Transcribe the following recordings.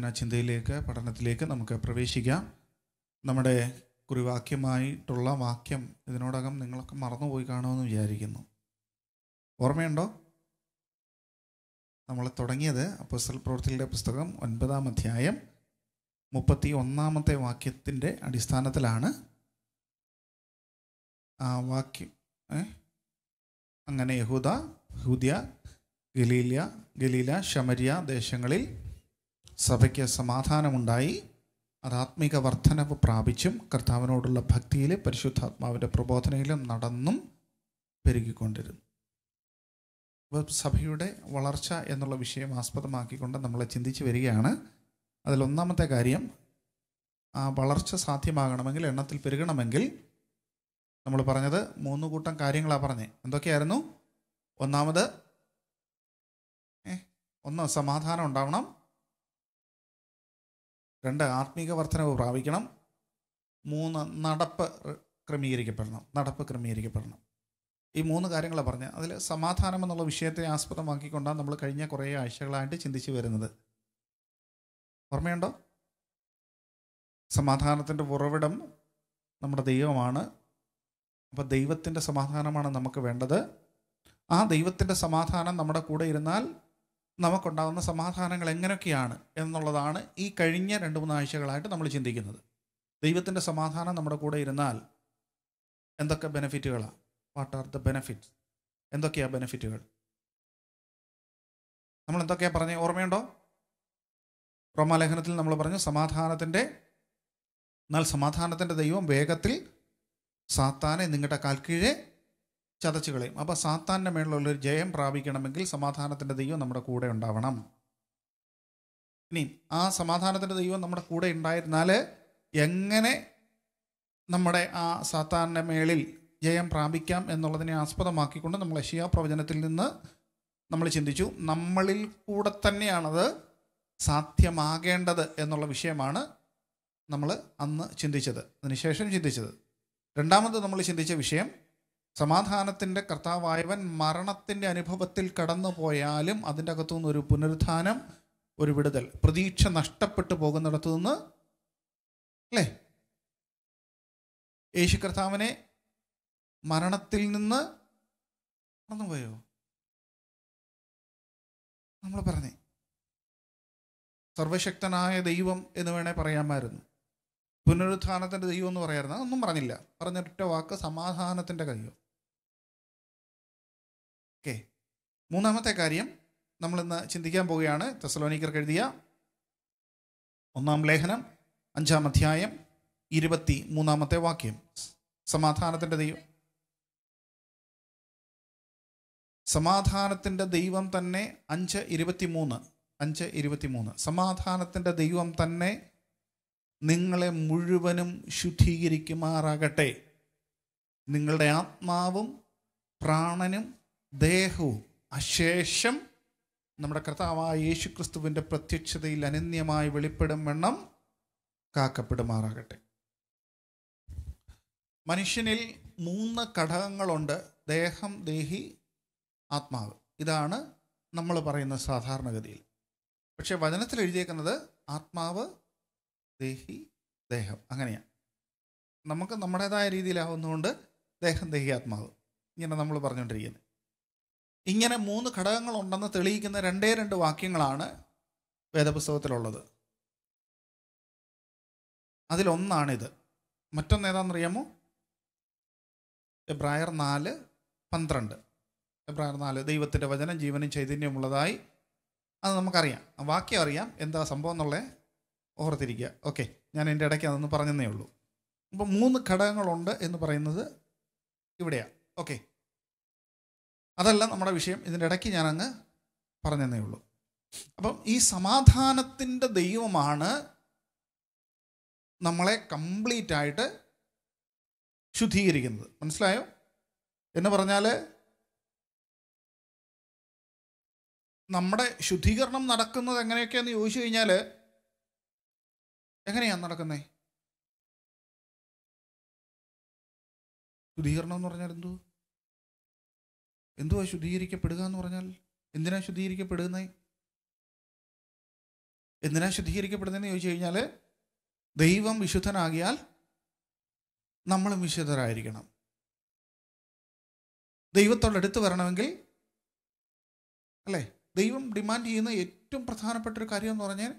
ചിന്തയിലേക്ക് പഠനത്തിലേക്ക് നമുക്ക് പ്രവേശിക്കാം. നമ്മുടെ കുറിവാക്യമായിട്ടുള്ള വാക്യം ഇതിനോടകം നിങ്ങളൊക്കെ മറന്നുപോയി കാണുമെന്ന് വിചാരിക്കുന്നു. ഓർമ്മയുണ്ടോ? നമ്മൾ തുടങ്ങിയത് അപ്പോസ്തല പ്രവൃത്തികളുടെ പുസ്തകം 9-ാം അധ്യായം 31-ാമത്തെ വാക്യത്തിൻ്റെ അടിസ്ഥാനത്തിലാണ്. ആ വാക്യം അങ്ങനെ യഹൂദ്യ, ഗലീല, ശമര്യ ദേശങ്ങളിൽ സഭയ്ക്ക് സമാധാനമുണ്ടായി. അത് ആത്മീക വർധനവ് പ്രാപിച്ചും കർത്താവിനോടുള്ള ഭക്തിയിൽ പരിശുദ്ധാത്മാവിൻ്റെ പ്രബോധനയിലും നടന്നും പെരുകിക്കൊണ്ടിരുന്നു. അപ്പോൾ സഭയുടെ വളർച്ച എന്നുള്ള വിഷയം ആസ്പദമാക്കിക്കൊണ്ട് നമ്മൾ ചിന്തിച്ച് വരികയാണ്. അതിലൊന്നാമത്തെ കാര്യം, ആ വളർച്ച സാധ്യമാകണമെങ്കിൽ, എണ്ണത്തിൽ പെരുകണമെങ്കിൽ നമ്മൾ പറഞ്ഞത് 3 കൂട്ടം കാര്യങ്ങളാണ് പറഞ്ഞത്. എന്തൊക്കെയായിരുന്നു? ഒന്നാമത്, ഒന്ന് സമാധാനം ഉണ്ടാവണം. 2 ആത്മീക വർധനവ് പ്രാപിക്കണം. 3 നടപ്പ് ക്രമീകരിക്കപ്പെടണം. ഈ 3 കാര്യങ്ങളാണ് പറഞ്ഞത്. അതിൽ സമാധാനം എന്നുള്ള വിഷയത്തെ ആസ്പദമാക്കിക്കൊണ്ടാണ് നമ്മൾ കഴിഞ്ഞ കുറേ ആഴ്ചകളായിട്ട് ചിന്തിച്ച് വരുന്നത്. ഓർമ്മയുണ്ടോ? സമാധാനത്തിൻ്റെ ഉറവിടം നമ്മുടെ ദൈവമാണ്. അപ്പോൾ ദൈവത്തിൻ്റെ സമാധാനമാണ് നമുക്ക് വേണ്ടത്. ആ ദൈവത്തിൻ്റെ സമാധാനം നമ്മുടെ കൂടെ ഇരുന്നാൽ നമുക്കുണ്ടാകുന്ന സമാധാനങ്ങൾ എങ്ങനെയൊക്കെയാണ് എന്നുള്ളതാണ് ഈ കഴിഞ്ഞ 2-3 ആഴ്ചകളായിട്ട് നമ്മൾ ചിന്തിക്കുന്നത്. ദൈവത്തിൻ്റെ സമാധാനം നമ്മുടെ കൂടെ ഇരുന്നാൽ എന്തൊക്കെ ബെനിഫിറ്റുകളാണ്? What are the benefits? എന്തൊക്കെയാണ് ബെനിഫിറ്റുകൾ? നമ്മൾ എന്തൊക്കെയാണ് പറഞ്ഞത്? ഓർമ്മയുണ്ടോ? റോമാലേഖനത്തിൽ നമ്മൾ പറഞ്ഞു എന്നാൽ സമാധാനത്തിൻ്റെ ദൈവം വേഗത്തിൽ സാത്താനെ നിങ്ങളുടെ കാൽക്കീഴെ ചതച്ചു കളയും. അപ്പോൾ സാത്താൻ്റെ മേലുള്ളൊരു ജയം പ്രാപിക്കണമെങ്കിൽ സമാധാനത്തിൻ്റെ ദൈവം നമ്മുടെ കൂടെ ഉണ്ടാവണം. ഇനി ആ സമാധാനത്തിൻ്റെ ദൈവം നമ്മുടെ കൂടെ ഉണ്ടായിരുന്നാൽ എങ്ങനെ നമ്മുടെ ആ സാത്താൻ്റെ മേളിൽ ജയം പ്രാപിക്കാം എന്നുള്ളതിനെ ആസ്പദമാക്കിക്കൊണ്ട് നമ്മൾ യെശയ്യാ പ്രവചനത്തിൽ നിന്ന് നമ്മൾ ചിന്തിച്ചു. നമ്മളിൽ കൂടെ തന്നെയാണത് സാധ്യമാകേണ്ടത് എന്നുള്ള വിഷയമാണ് നമ്മൾ അന്ന് ചിന്തിച്ചത്. അതിനുശേഷം ചിന്തിച്ചത്, രണ്ടാമത് നമ്മൾ ചിന്തിച്ച വിഷയം, സമാധാനത്തിൻ്റെ കർത്താവായവൻ മരണത്തിൻ്റെ അനുഭവത്തിൽ കടന്നു പോയാലും അതിൻ്റെ അകത്തു നിന്ന് ഒരു പുനരുത്ഥാനം, ഒരു വിടുതൽ, പ്രതീക്ഷ നഷ്ടപ്പെട്ടു പോകുന്നിടത്തു നിന്ന്, അല്ലേ? യേശു കർത്താവിനെ മരണത്തിൽ നിന്ന് കടന്നുപോയോ? നമ്മൾ പറഞ്ഞേ സർവശക്തനായ ദൈവം എന്ന് വേണേൽ പറയാമായിരുന്നു. പുനരുത്ഥാനത്തിൻ്റെ ദൈവം എന്ന് പറയാമായിരുന്നു. അതൊന്നും പറഞ്ഞില്ല. പറഞ്ഞൊറ്റ വാക്ക് സമാധാനത്തിൻ്റെ ദൈവം. ഓക്കെ, മൂന്നാമത്തെ കാര്യം നമ്മളിന്ന് ചിന്തിക്കാൻ പോവുകയാണ്. തെസ്സലോനിക്കർക്ക് എഴുതിയ 1-ാം ലേഖനം 5-ാം അധ്യായം 23-ാമത്തെ വാക്യം. സമാധാനത്തിൻ്റെ ദൈവം തന്നെ 5:23 സമാധാനത്തിൻ്റെ ദൈവം തന്നെ നിങ്ങളെ മുഴുവനും ശുദ്ധീകരിക്കുമാറാകട്ടെ. നിങ്ങളുടെ ആത്മാവും പ്രാണനും ദേഹവും അശേഷം നമ്മുടെ കർത്താവായ യേശുക്രിസ്തുവിൻ്റെ പ്രത്യക്ഷതയിൽ അനന്യമായി വെളിപ്പെടും വണ്ണം കാക്കപ്പെടുമാറാകട്ടെ. മനുഷ്യനിൽ 3 ഘടകങ്ങളുണ്ട്: ദേഹം, ദേഹി, ആത്മാവ്. ഇതാണ് നമ്മൾ പറയുന്ന സാധാരണഗതിയിൽ. പക്ഷെ വചനത്തിൽ എഴുതിയേക്കുന്നത് ആത്മാവ്, ദേഹി, ദേഹം, അങ്ങനെയാണ്. നമുക്ക് നമ്മുടേതായ രീതിയിലാവുന്നതുകൊണ്ട് ദേഹം, ദേഹി, ആത്മാവ് ഇങ്ങനെ നമ്മൾ പറഞ്ഞുകൊണ്ടിരിക്കുന്നത്. ഇങ്ങനെ 3 ഘടകങ്ങളുണ്ടെന്ന് തെളിയിക്കുന്ന 2 വാക്യങ്ങളാണ് വേദപുസ്തകത്തിലുള്ളത്. അതിലൊന്നാണിത്. മറ്റൊന്ന് ഏതാണെന്നറിയാമോ? എബ്രായർ 4:12. എബ്രായർ 4, ദൈവത്തിൻ്റെ വചനം ജീവനും ചൈതന്യമുള്ളതായി. അത് നമുക്കറിയാം, ആ വാക്യം അറിയാം, എന്താ സംഭവം എന്നുള്ളത് ഓർത്തിരിക്കുക. ഓക്കെ, ഞാൻ എൻ്റെ ഇടയ്ക്ക് അതൊന്ന് പറഞ്ഞതേ ഉള്ളൂ. അപ്പം 3 ഘടകങ്ങളുണ്ട് എന്ന് പറയുന്നത് ഇവിടെയാണ്. ഓക്കെ, അതല്ല നമ്മുടെ വിഷയം. ഇതിൻ്റെ ഇടയ്ക്ക് ഞാനങ്ങ് പറഞ്ഞതേ ഉള്ളൂ. അപ്പം ഈ സമാധാനത്തിൻ്റെ ദൈവമാണ് നമ്മളെ കംപ്ലീറ്റ് ആയിട്ട് ശുദ്ധീകരിക്കുന്നത്. മനസ്സിലായോ? എന്ന് പറഞ്ഞാൽ നമ്മുടെ ശുദ്ധീകരണം നടക്കുന്നത് എങ്ങനെയൊക്കെയാണെന്ന് ചോദിച്ചു കഴിഞ്ഞാൽ എങ്ങനെയാണ് നടക്കുന്നത്? ശുദ്ധീകരണം എന്ന് പറഞ്ഞാൽ എന്തുവാ ശുദ്ധീകരിക്കപ്പെടുക എന്ന് പറഞ്ഞാൽ? എന്തിനാ ശുദ്ധീകരിക്കപ്പെടുന്നത്? എന്തിനാ ശുദ്ധീകരിക്കപ്പെടുന്നതെന്ന് ചോദിച്ചു കഴിഞ്ഞാൽ, ദൈവം വിശുദ്ധനാകിയാൽ നമ്മളും വിശുദ്ധരായിരിക്കണം. ദൈവത്തോട് അടുത്ത് വരണമെങ്കിൽ, അല്ലേ, ദൈവം ഡിമാൻഡ് ചെയ്യുന്ന ഏറ്റവും പ്രധാനപ്പെട്ട ഒരു കാര്യം എന്ന് പറഞ്ഞാൽ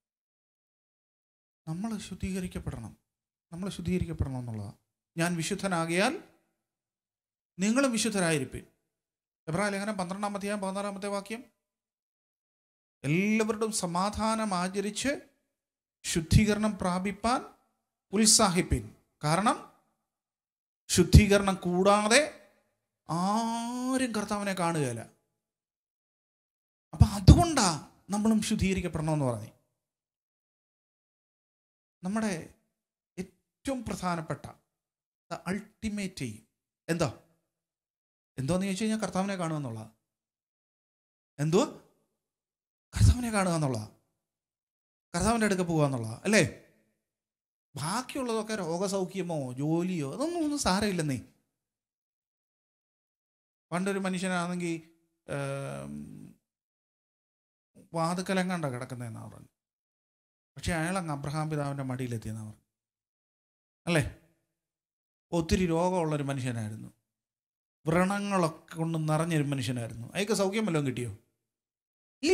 നമ്മൾ ശുദ്ധീകരിക്കപ്പെടണം എന്നുള്ളതാണ്. ഞാൻ വിശുദ്ധനാകിയാൽ നിങ്ങളും വിശുദ്ധരായിരിക്കും. എബ്രായ ലേഖനം 12-ാം അധ്യായം 14-ാമത്തെ വാക്യം, എല്ലാവരോടും സമാധാനം ആചരിച്ച് ശുദ്ധീകരണം പ്രാപിപ്പാൻ ഉത്സാഹിപ്പിൻ. കാരണം ശുദ്ധീകരണം കൂടാതെ ആരും കർത്താവിനെ കാണുകയില്ല. അപ്പം അതുകൊണ്ടാ നമ്മളും ശുദ്ധീകരിക്കപ്പെടണമെന്ന് പറഞ്ഞു. നമ്മുടെ ഏറ്റവും പ്രധാനപ്പെട്ട അൾട്ടിമേറ്റ് എന്തോന്ന് ചോദിച്ചു കഴിഞ്ഞാൽ കർത്താവിനെ കാണുക എന്നുള്ളതാണ്. കർത്താവിനെ കാണുക എന്നുള്ളതാണ്, കർത്താവിൻ്റെ അടുക്ക പോകുക എന്നുള്ളതാണ്, അല്ലേ? ബാക്കിയുള്ളതൊക്കെ രോഗസൗഖ്യമോ ജോലിയോ ഒന്നും സാരമില്ലെന്നേ. പണ്ടൊരു മനുഷ്യനാണെങ്കിൽ വാതുക്കലങ്ങാണ്ട കിടക്കുന്നതെന്നാണ് പറഞ്ഞു. പക്ഷെ അയാളങ്ങ് അബ്രഹാം പിതാവിൻ്റെ മടിയിലെത്തിയെന്നാണ് പറഞ്ഞു, അല്ലേ? ഒത്തിരി രോഗമുള്ളൊരു മനുഷ്യനായിരുന്നു, വ്രണങ്ങളൊക്കെ കൊണ്ട് നിറഞ്ഞൊരു മനുഷ്യനായിരുന്നു. അയാൾക്ക് സൗഖ്യം വല്ലതും കിട്ടിയോ? ഇല്ല.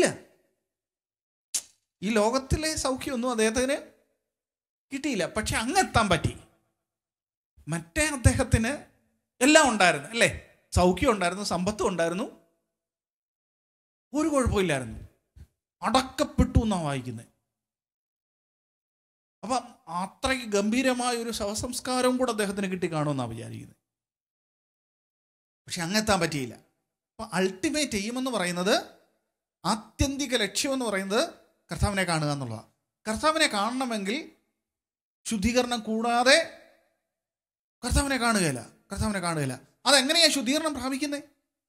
ഈ ലോകത്തിലെ സൗഖ്യമൊന്നും അദ്ദേഹത്തിന് കിട്ടിയില്ല. പക്ഷെ അങ്ങെത്താൻ പറ്റി. മറ്റേ അദ്ദേഹത്തിന് എല്ലാം ഉണ്ടായിരുന്നു, അല്ലേ? സൗഖ്യം ഉണ്ടായിരുന്നു, സമ്പത്തും ഉണ്ടായിരുന്നു, ഒരു കുഴപ്പമില്ലായിരുന്നു. അടക്കപ്പെട്ടു എന്നാണ് വായിക്കുന്നത്. അപ്പം അത്രയ്ക്ക് ഗംഭീരമായ ഒരു ശവസംസ്കാരവും കൂടെ അദ്ദേഹത്തിന് കിട്ടിക്കാണുമെന്നാണ് വിചാരിക്കുന്നത്. പക്ഷെ അങ്ങെത്താൻ പറ്റിയില്ല. അപ്പം അൾട്ടിമേറ്റ് എയിമെന്ന് പറയുന്നത്, ആത്യന്തിക ലക്ഷ്യമെന്ന് പറയുന്നത് കർത്താവിനെ കാണുക എന്നുള്ളതാണ്. കർത്താവിനെ കാണണമെങ്കിൽ ശുദ്ധീകരണം കൂടാതെ കർത്താവിനെ കാണുകയില്ല. അതെങ്ങനെയാണ് ശുദ്ധീകരണം പ്രാപിക്കുന്നത്?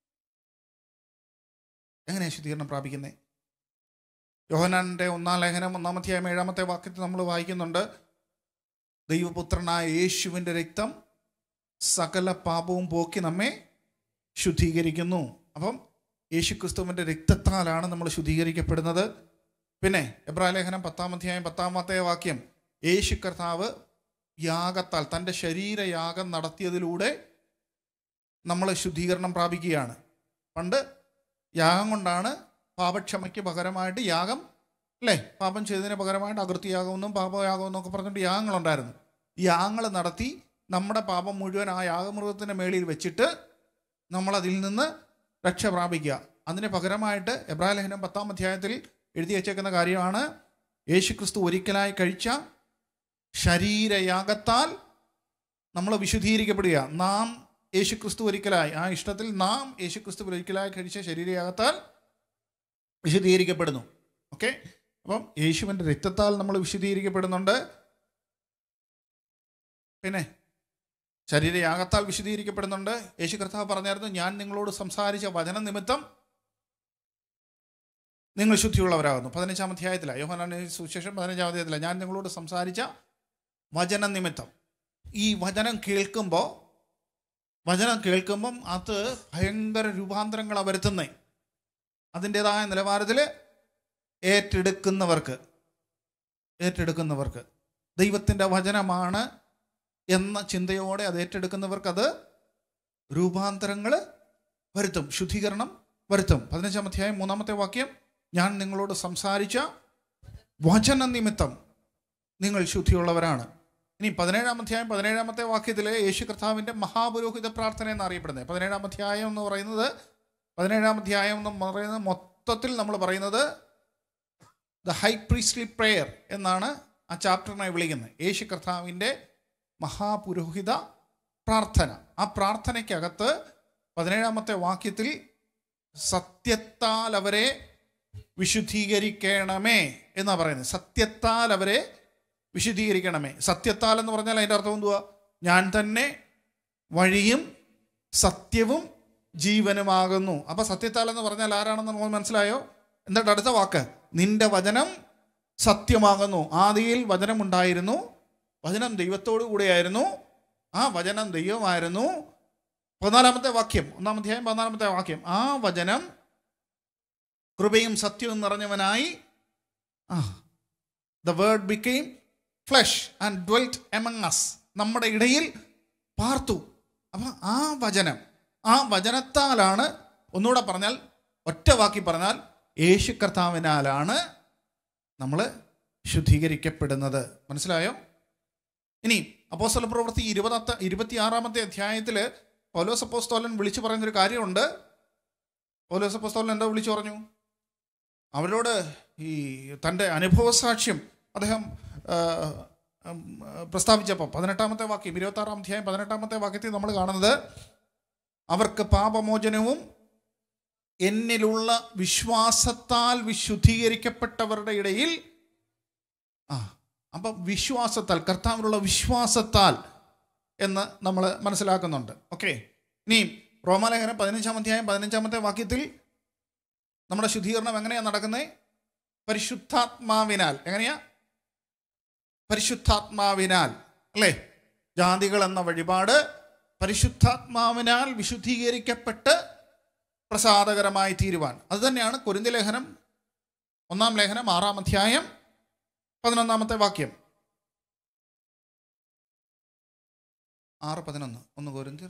യോഹന്നാന്റെ 1-ാം ലേഖനം 1-ാം അധ്യായം 7-ാമത്തെ വാക്യത്തിൽ നമ്മൾ വായിക്കുന്നുണ്ട്, ദൈവപുത്രനായ യേശുവിൻ്റെ രക്തം സകല പാപവും പോക്കി നമ്മെ ശുദ്ധീകരിക്കുന്നു. അപ്പം യേശുക്രിസ്തുവിൻ്റെ രക്തത്താലാണ് നമ്മൾ ശുദ്ധീകരിക്കപ്പെടുന്നത്. പിന്നെ എബ്രായ ലേഖനം 10-ാം അധ്യായം 10-ാമത്തെ വാക്യം, യേശു കർത്താവ് യാഗത്താൽ തൻ്റെ ശരീരയാഗം നടത്തിയതിലൂടെ നമ്മൾ ശുദ്ധീകരണം പ്രാപിക്കുകയാണ്. പണ്ട് യാഗം കൊണ്ടാണ് പാപക്ഷമയ്ക്ക് പകരമായിട്ട് യാഗം, അല്ലേ? പാപം ചെയ്തതിന് പകരമായിട്ട് അകൃത്യയാഗമെന്നും പാപയാഗമെന്നും ഒക്കെ പറഞ്ഞിട്ട് യാഗങ്ങളുണ്ടായിരുന്നു. ഈ യാഗങ്ങൾ നടത്തി നമ്മുടെ പാപം മുഴുവൻ ആ യാഗമൃഗത്തിൻ്റെ മേളിൽ വെച്ചിട്ട് നമ്മളതിൽ നിന്ന് രക്ഷ പ്രാപിക്കുക. അതിന് പകരമായിട്ട് എബ്രായ ലേഖനം 10-ാം അധ്യായത്തിൽ എഴുതി വച്ചേക്കുന്ന കാര്യമാണ്, യേശുക്രിസ്തു ഒരിക്കലായി കഴിച്ച ശരീരയാഗത്താൽ നമ്മൾ വിശുദ്ധീകരിക്കപ്പെടുക. നാം യേശുക്രിസ്തു ഒരിക്കലായി, ആ ഇഷ്ടത്തിൽ നാം യേശുക്രിസ്തു ഒരിക്കലായി കഴിച്ച ശരീരയാഗത്താൽ വിശുദ്ധീകരിക്കപ്പെടുന്നു. ഓക്കെ, അപ്പം യേശുവിൻ്റെ രക്തത്താൽ നമ്മൾ വിശുദ്ധീകരിക്കപ്പെടുന്നുണ്ട്. പിന്നെ ശരീരയാഗത്താൽ വിശുദ്ധീകരിക്കപ്പെടുന്നുണ്ട്. യേശു കർത്താവ് പറഞ്ഞായിരുന്നു, ഞാൻ നിങ്ങളോട് സംസാരിച്ച വചനം നിമിത്തം നിങ്ങൾ ശുദ്ധിയുള്ളവരാകുന്നു. 15-ാം അധ്യായത്തിലാണ്, യോഹന്നാന്റെ സുവിശേഷം 15-ാം അധ്യായത്തിലാണ്, ഞാൻ നിങ്ങളോട് സംസാരിച്ച വചനം നിമിത്തം. ഈ വചനം കേൾക്കുമ്പം അത് ഭയങ്കര രൂപാന്തരങ്ങളാണ് വരുത്തുന്നത്. അതിൻ്റെതായ നിലവാരത്തിൽ ഏറ്റെടുക്കുന്നവർക്ക് ദൈവത്തിൻ്റെ വചനമാണ് എന്ന ചിന്തയോടെ അത് ഏറ്റെടുക്കുന്നവർക്ക് അത് രൂപാന്തരങ്ങൾ വരുത്തും, ശുദ്ധീകരണം വരുത്തും. 15-ാം അധ്യായം 3-ാമത്തെ വാക്യം, ഞാൻ നിങ്ങളോട് സംസാരിച്ച വചന നിമിത്തം നിങ്ങൾ ശുദ്ധിയുള്ളവരാണ്. ഇനി 17-ാം അധ്യായം 17-ാമത്തെ വാക്യത്തിൽ യേശു കർത്താവിൻ്റെ മഹാപുരോഹിത പ്രാർത്ഥന എന്നറിയപ്പെടുന്നത്. 17-ാം അധ്യായം എന്ന് പറയുന്നത് മൊത്തത്തിൽ നമ്മൾ പറയുന്നത് ദ ഹൈ പ്രീസ്റ്റ്ലി പ്രെയർ എന്നാണ് ആ ചാപ്റ്ററിനെ വിളിക്കുന്നത്. യേശു കർത്താവിൻ്റെ മഹാപുരോഹിത പ്രാർത്ഥന. ആ പ്രാർത്ഥനയ്ക്കകത്ത് 17-ാമത്തെ വാക്യത്തിൽ സത്യത്താൽ അവരെ വിശുദ്ധീകരിക്കണമേ എന്നാണ് പറയുന്നത്. സത്യത്താൽ അവരെ വിശുദ്ധീകരിക്കണമേ. സത്യത്താൽ എന്ന് പറഞ്ഞാൽ അതിൻ്റെ അർത്ഥം എന്തുവാ? ഞാൻ തന്നെ വഴിയും സത്യവും ജീവനുമാകുന്നു. അപ്പം സത്യത്താൽ എന്ന് പറഞ്ഞാൽ ആരാണെന്ന് നമ്മൾ മനസ്സിലായോ? എന്നിട്ട് അടുത്ത വാക്ക്, നിന്റെ വചനം സത്യമാകുന്നു. ആദിയിൽ വചനമുണ്ടായിരുന്നു, വചനം ദൈവത്തോടു കൂടെയായിരുന്നു, ആ വചനം ദൈവമായിരുന്നു. 14-ാമത്തെ വാക്യം, 1-ാം അധ്യായം 14-ാമത്തെ വാക്യം, ആ വചനം കൃപയും സത്യവും നിറഞ്ഞവനായി the word became flesh and dwelt among us. നമ്മുടെ ഇടയിൽ പാർത്തു. അപ്പം ആ വചനത്താലാണ്, ഒന്നുകൂടെ പറഞ്ഞാൽ, ഒറ്റ വാക്കി പറഞ്ഞാൽ, യേശു കർത്താവിനാലാണ് നമ്മൾ ശുദ്ധീകരിക്കപ്പെടുന്നത്. മനസ്സിലായോ? ഇനി അപ്പോസ്തല പ്രവൃത്തി 26 അധ്യായത്തിൽ പൗലോസ് അപ്പോസ്തലൻ വിളിച്ചു പറയുന്നൊരു കാര്യമുണ്ട്. പൗലോസ് അപ്പോസ്തലൻ എന്താ വിളിച്ചു പറഞ്ഞു? അവരോട് ഈ തൻ്റെ അനുഭവ സാക്ഷ്യം അദ്ദേഹം പ്രസ്താവിച്ചപ്പോൾ 18-ാമത്തെ വാക്യം, 26-ാം അധ്യായം 18-ാമത്തെ വാക്യത്തിൽ നമ്മൾ കാണുന്നത്, അവർക്ക് പാപമോചനവും എന്നിലുള്ള വിശ്വാസത്താൽ വിശുദ്ധീകരിക്കപ്പെട്ടവരുടെ ഇടയിൽ, അപ്പം വിശ്വാസത്താൽ, കർത്താവിലുള്ള വിശ്വാസത്താൽ എന്ന് നമ്മൾ മനസ്സിലാക്കുന്നുണ്ട്. ഓക്കെ. ഇനി റോമാലേഖനം 15-ാം അധ്യായം 15-ാമത്തെ വാക്യത്തിൽ നമ്മുടെ ശുദ്ധീകരണം എങ്ങനെയാണ് നടക്കുന്നത്? പരിശുദ്ധാത്മാവിനാൽ. എങ്ങനെയാ? പരിശുദ്ധാത്മാവിനാൽ, അല്ലേ? ജാതികൾ എന്ന വഴിപാട് പരിശുദ്ധാത്മാവിനാൽ വിശുദ്ധീകരിക്കപ്പെട്ട് പ്രസാദകരമായി തീരുവാൻ. അതുതന്നെയാണ് കൊരിന്ത്യ ലേഖനം 1-ാം ലേഖനം 6-ാം അധ്യായം 11-ാമത്തെ വാക്യം. 6:11 1 കൊരിന്ത്യർ.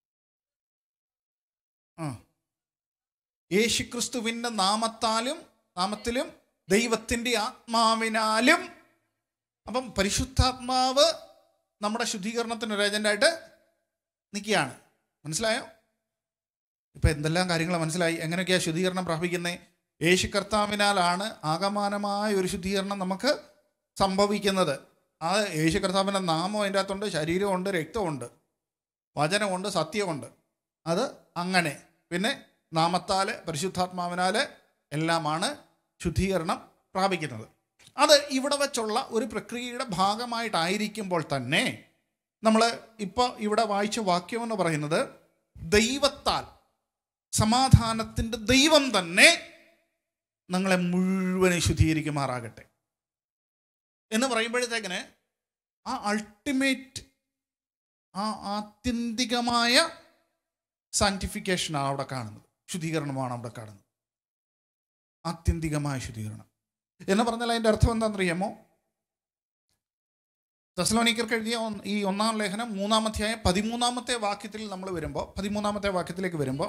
യേശുക്രിസ്തുവിൻ്റെ നാമത്തിലും ദൈവത്തിൻ്റെ ആത്മാവിനാലും. അപ്പം പരിശുദ്ധാത്മാവ് നമ്മുടെ ശുദ്ധീകരണത്തിന് ഒരു ഏജൻ്റായിട്ട് നിൽക്കുകയാണ്. മനസ്സിലായോ? ഇപ്പം എന്തെല്ലാം കാര്യങ്ങൾ മനസ്സിലായി. എങ്ങനെയൊക്കെയാണ് ശുദ്ധീകരണം പ്രാപിക്കുന്നത്? യേശു കർത്താവിനാലാണ് ആകമാനമായ ഒരു ശുദ്ധീകരണം നമുക്ക് സംഭവിക്കുന്നത്. ആ യേശു കർത്താവിൻ്റെ നാമം അതിൻ്റെ അകത്തുണ്ട്, ശരീരമുണ്ട്, രക്തമുണ്ട്, വചനമുണ്ട്, സത്യമുണ്ട്. അത് അങ്ങനെ. പിന്നെ നാമത്താൽ, പരിശുദ്ധാത്മാവിനാൽ എല്ലാമാണ് ശുദ്ധീകരണം പ്രാപിക്കുന്നത്. അത് ഇവിടെ വച്ചുള്ള ഒരു പ്രക്രിയയുടെ ഭാഗമായിട്ടായിരിക്കുമ്പോൾ തന്നെ നമ്മൾ ഇപ്പോൾ ഇവിടെ വായിച്ച വാക്യം എന്ന് പറയുന്നത്, ദൈവത്താൽ, സമാധാനത്തിൻ്റെ ദൈവം തന്നെ നിങ്ങളെ മുഴുവനും ശുദ്ധീകരിക്കുമാറാകട്ടെ എന്ന് പറയുമ്പോഴത്തേക്കിന് ആ അൾട്ടിമേറ്റ്, ആ ആത്യന്തികമായ സാങ്ക്ടിഫിക്കേഷനാണ് അവിടെ കാണുന്നത്. ശുദ്ധീകരണമാണ് അവിടെ കാണുന്നത്. ആത്യന്തികമായ ശുദ്ധീകരണം എന്ന് പറഞ്ഞാൽ അതിൻ്റെ അർത്ഥം എന്താണെന്നറിയാമോ? തെസ്സലോനിക്കർക്ക് എഴുതിയ ഈ 1-ാം ലേഖനം 3-ാം അധ്യായം 13-ാമത്തെ വാക്യത്തിൽ നമ്മൾ വരുമ്പോൾ, 13-ാമത്തെ വാക്യത്തിലേക്ക് വരുമ്പോൾ,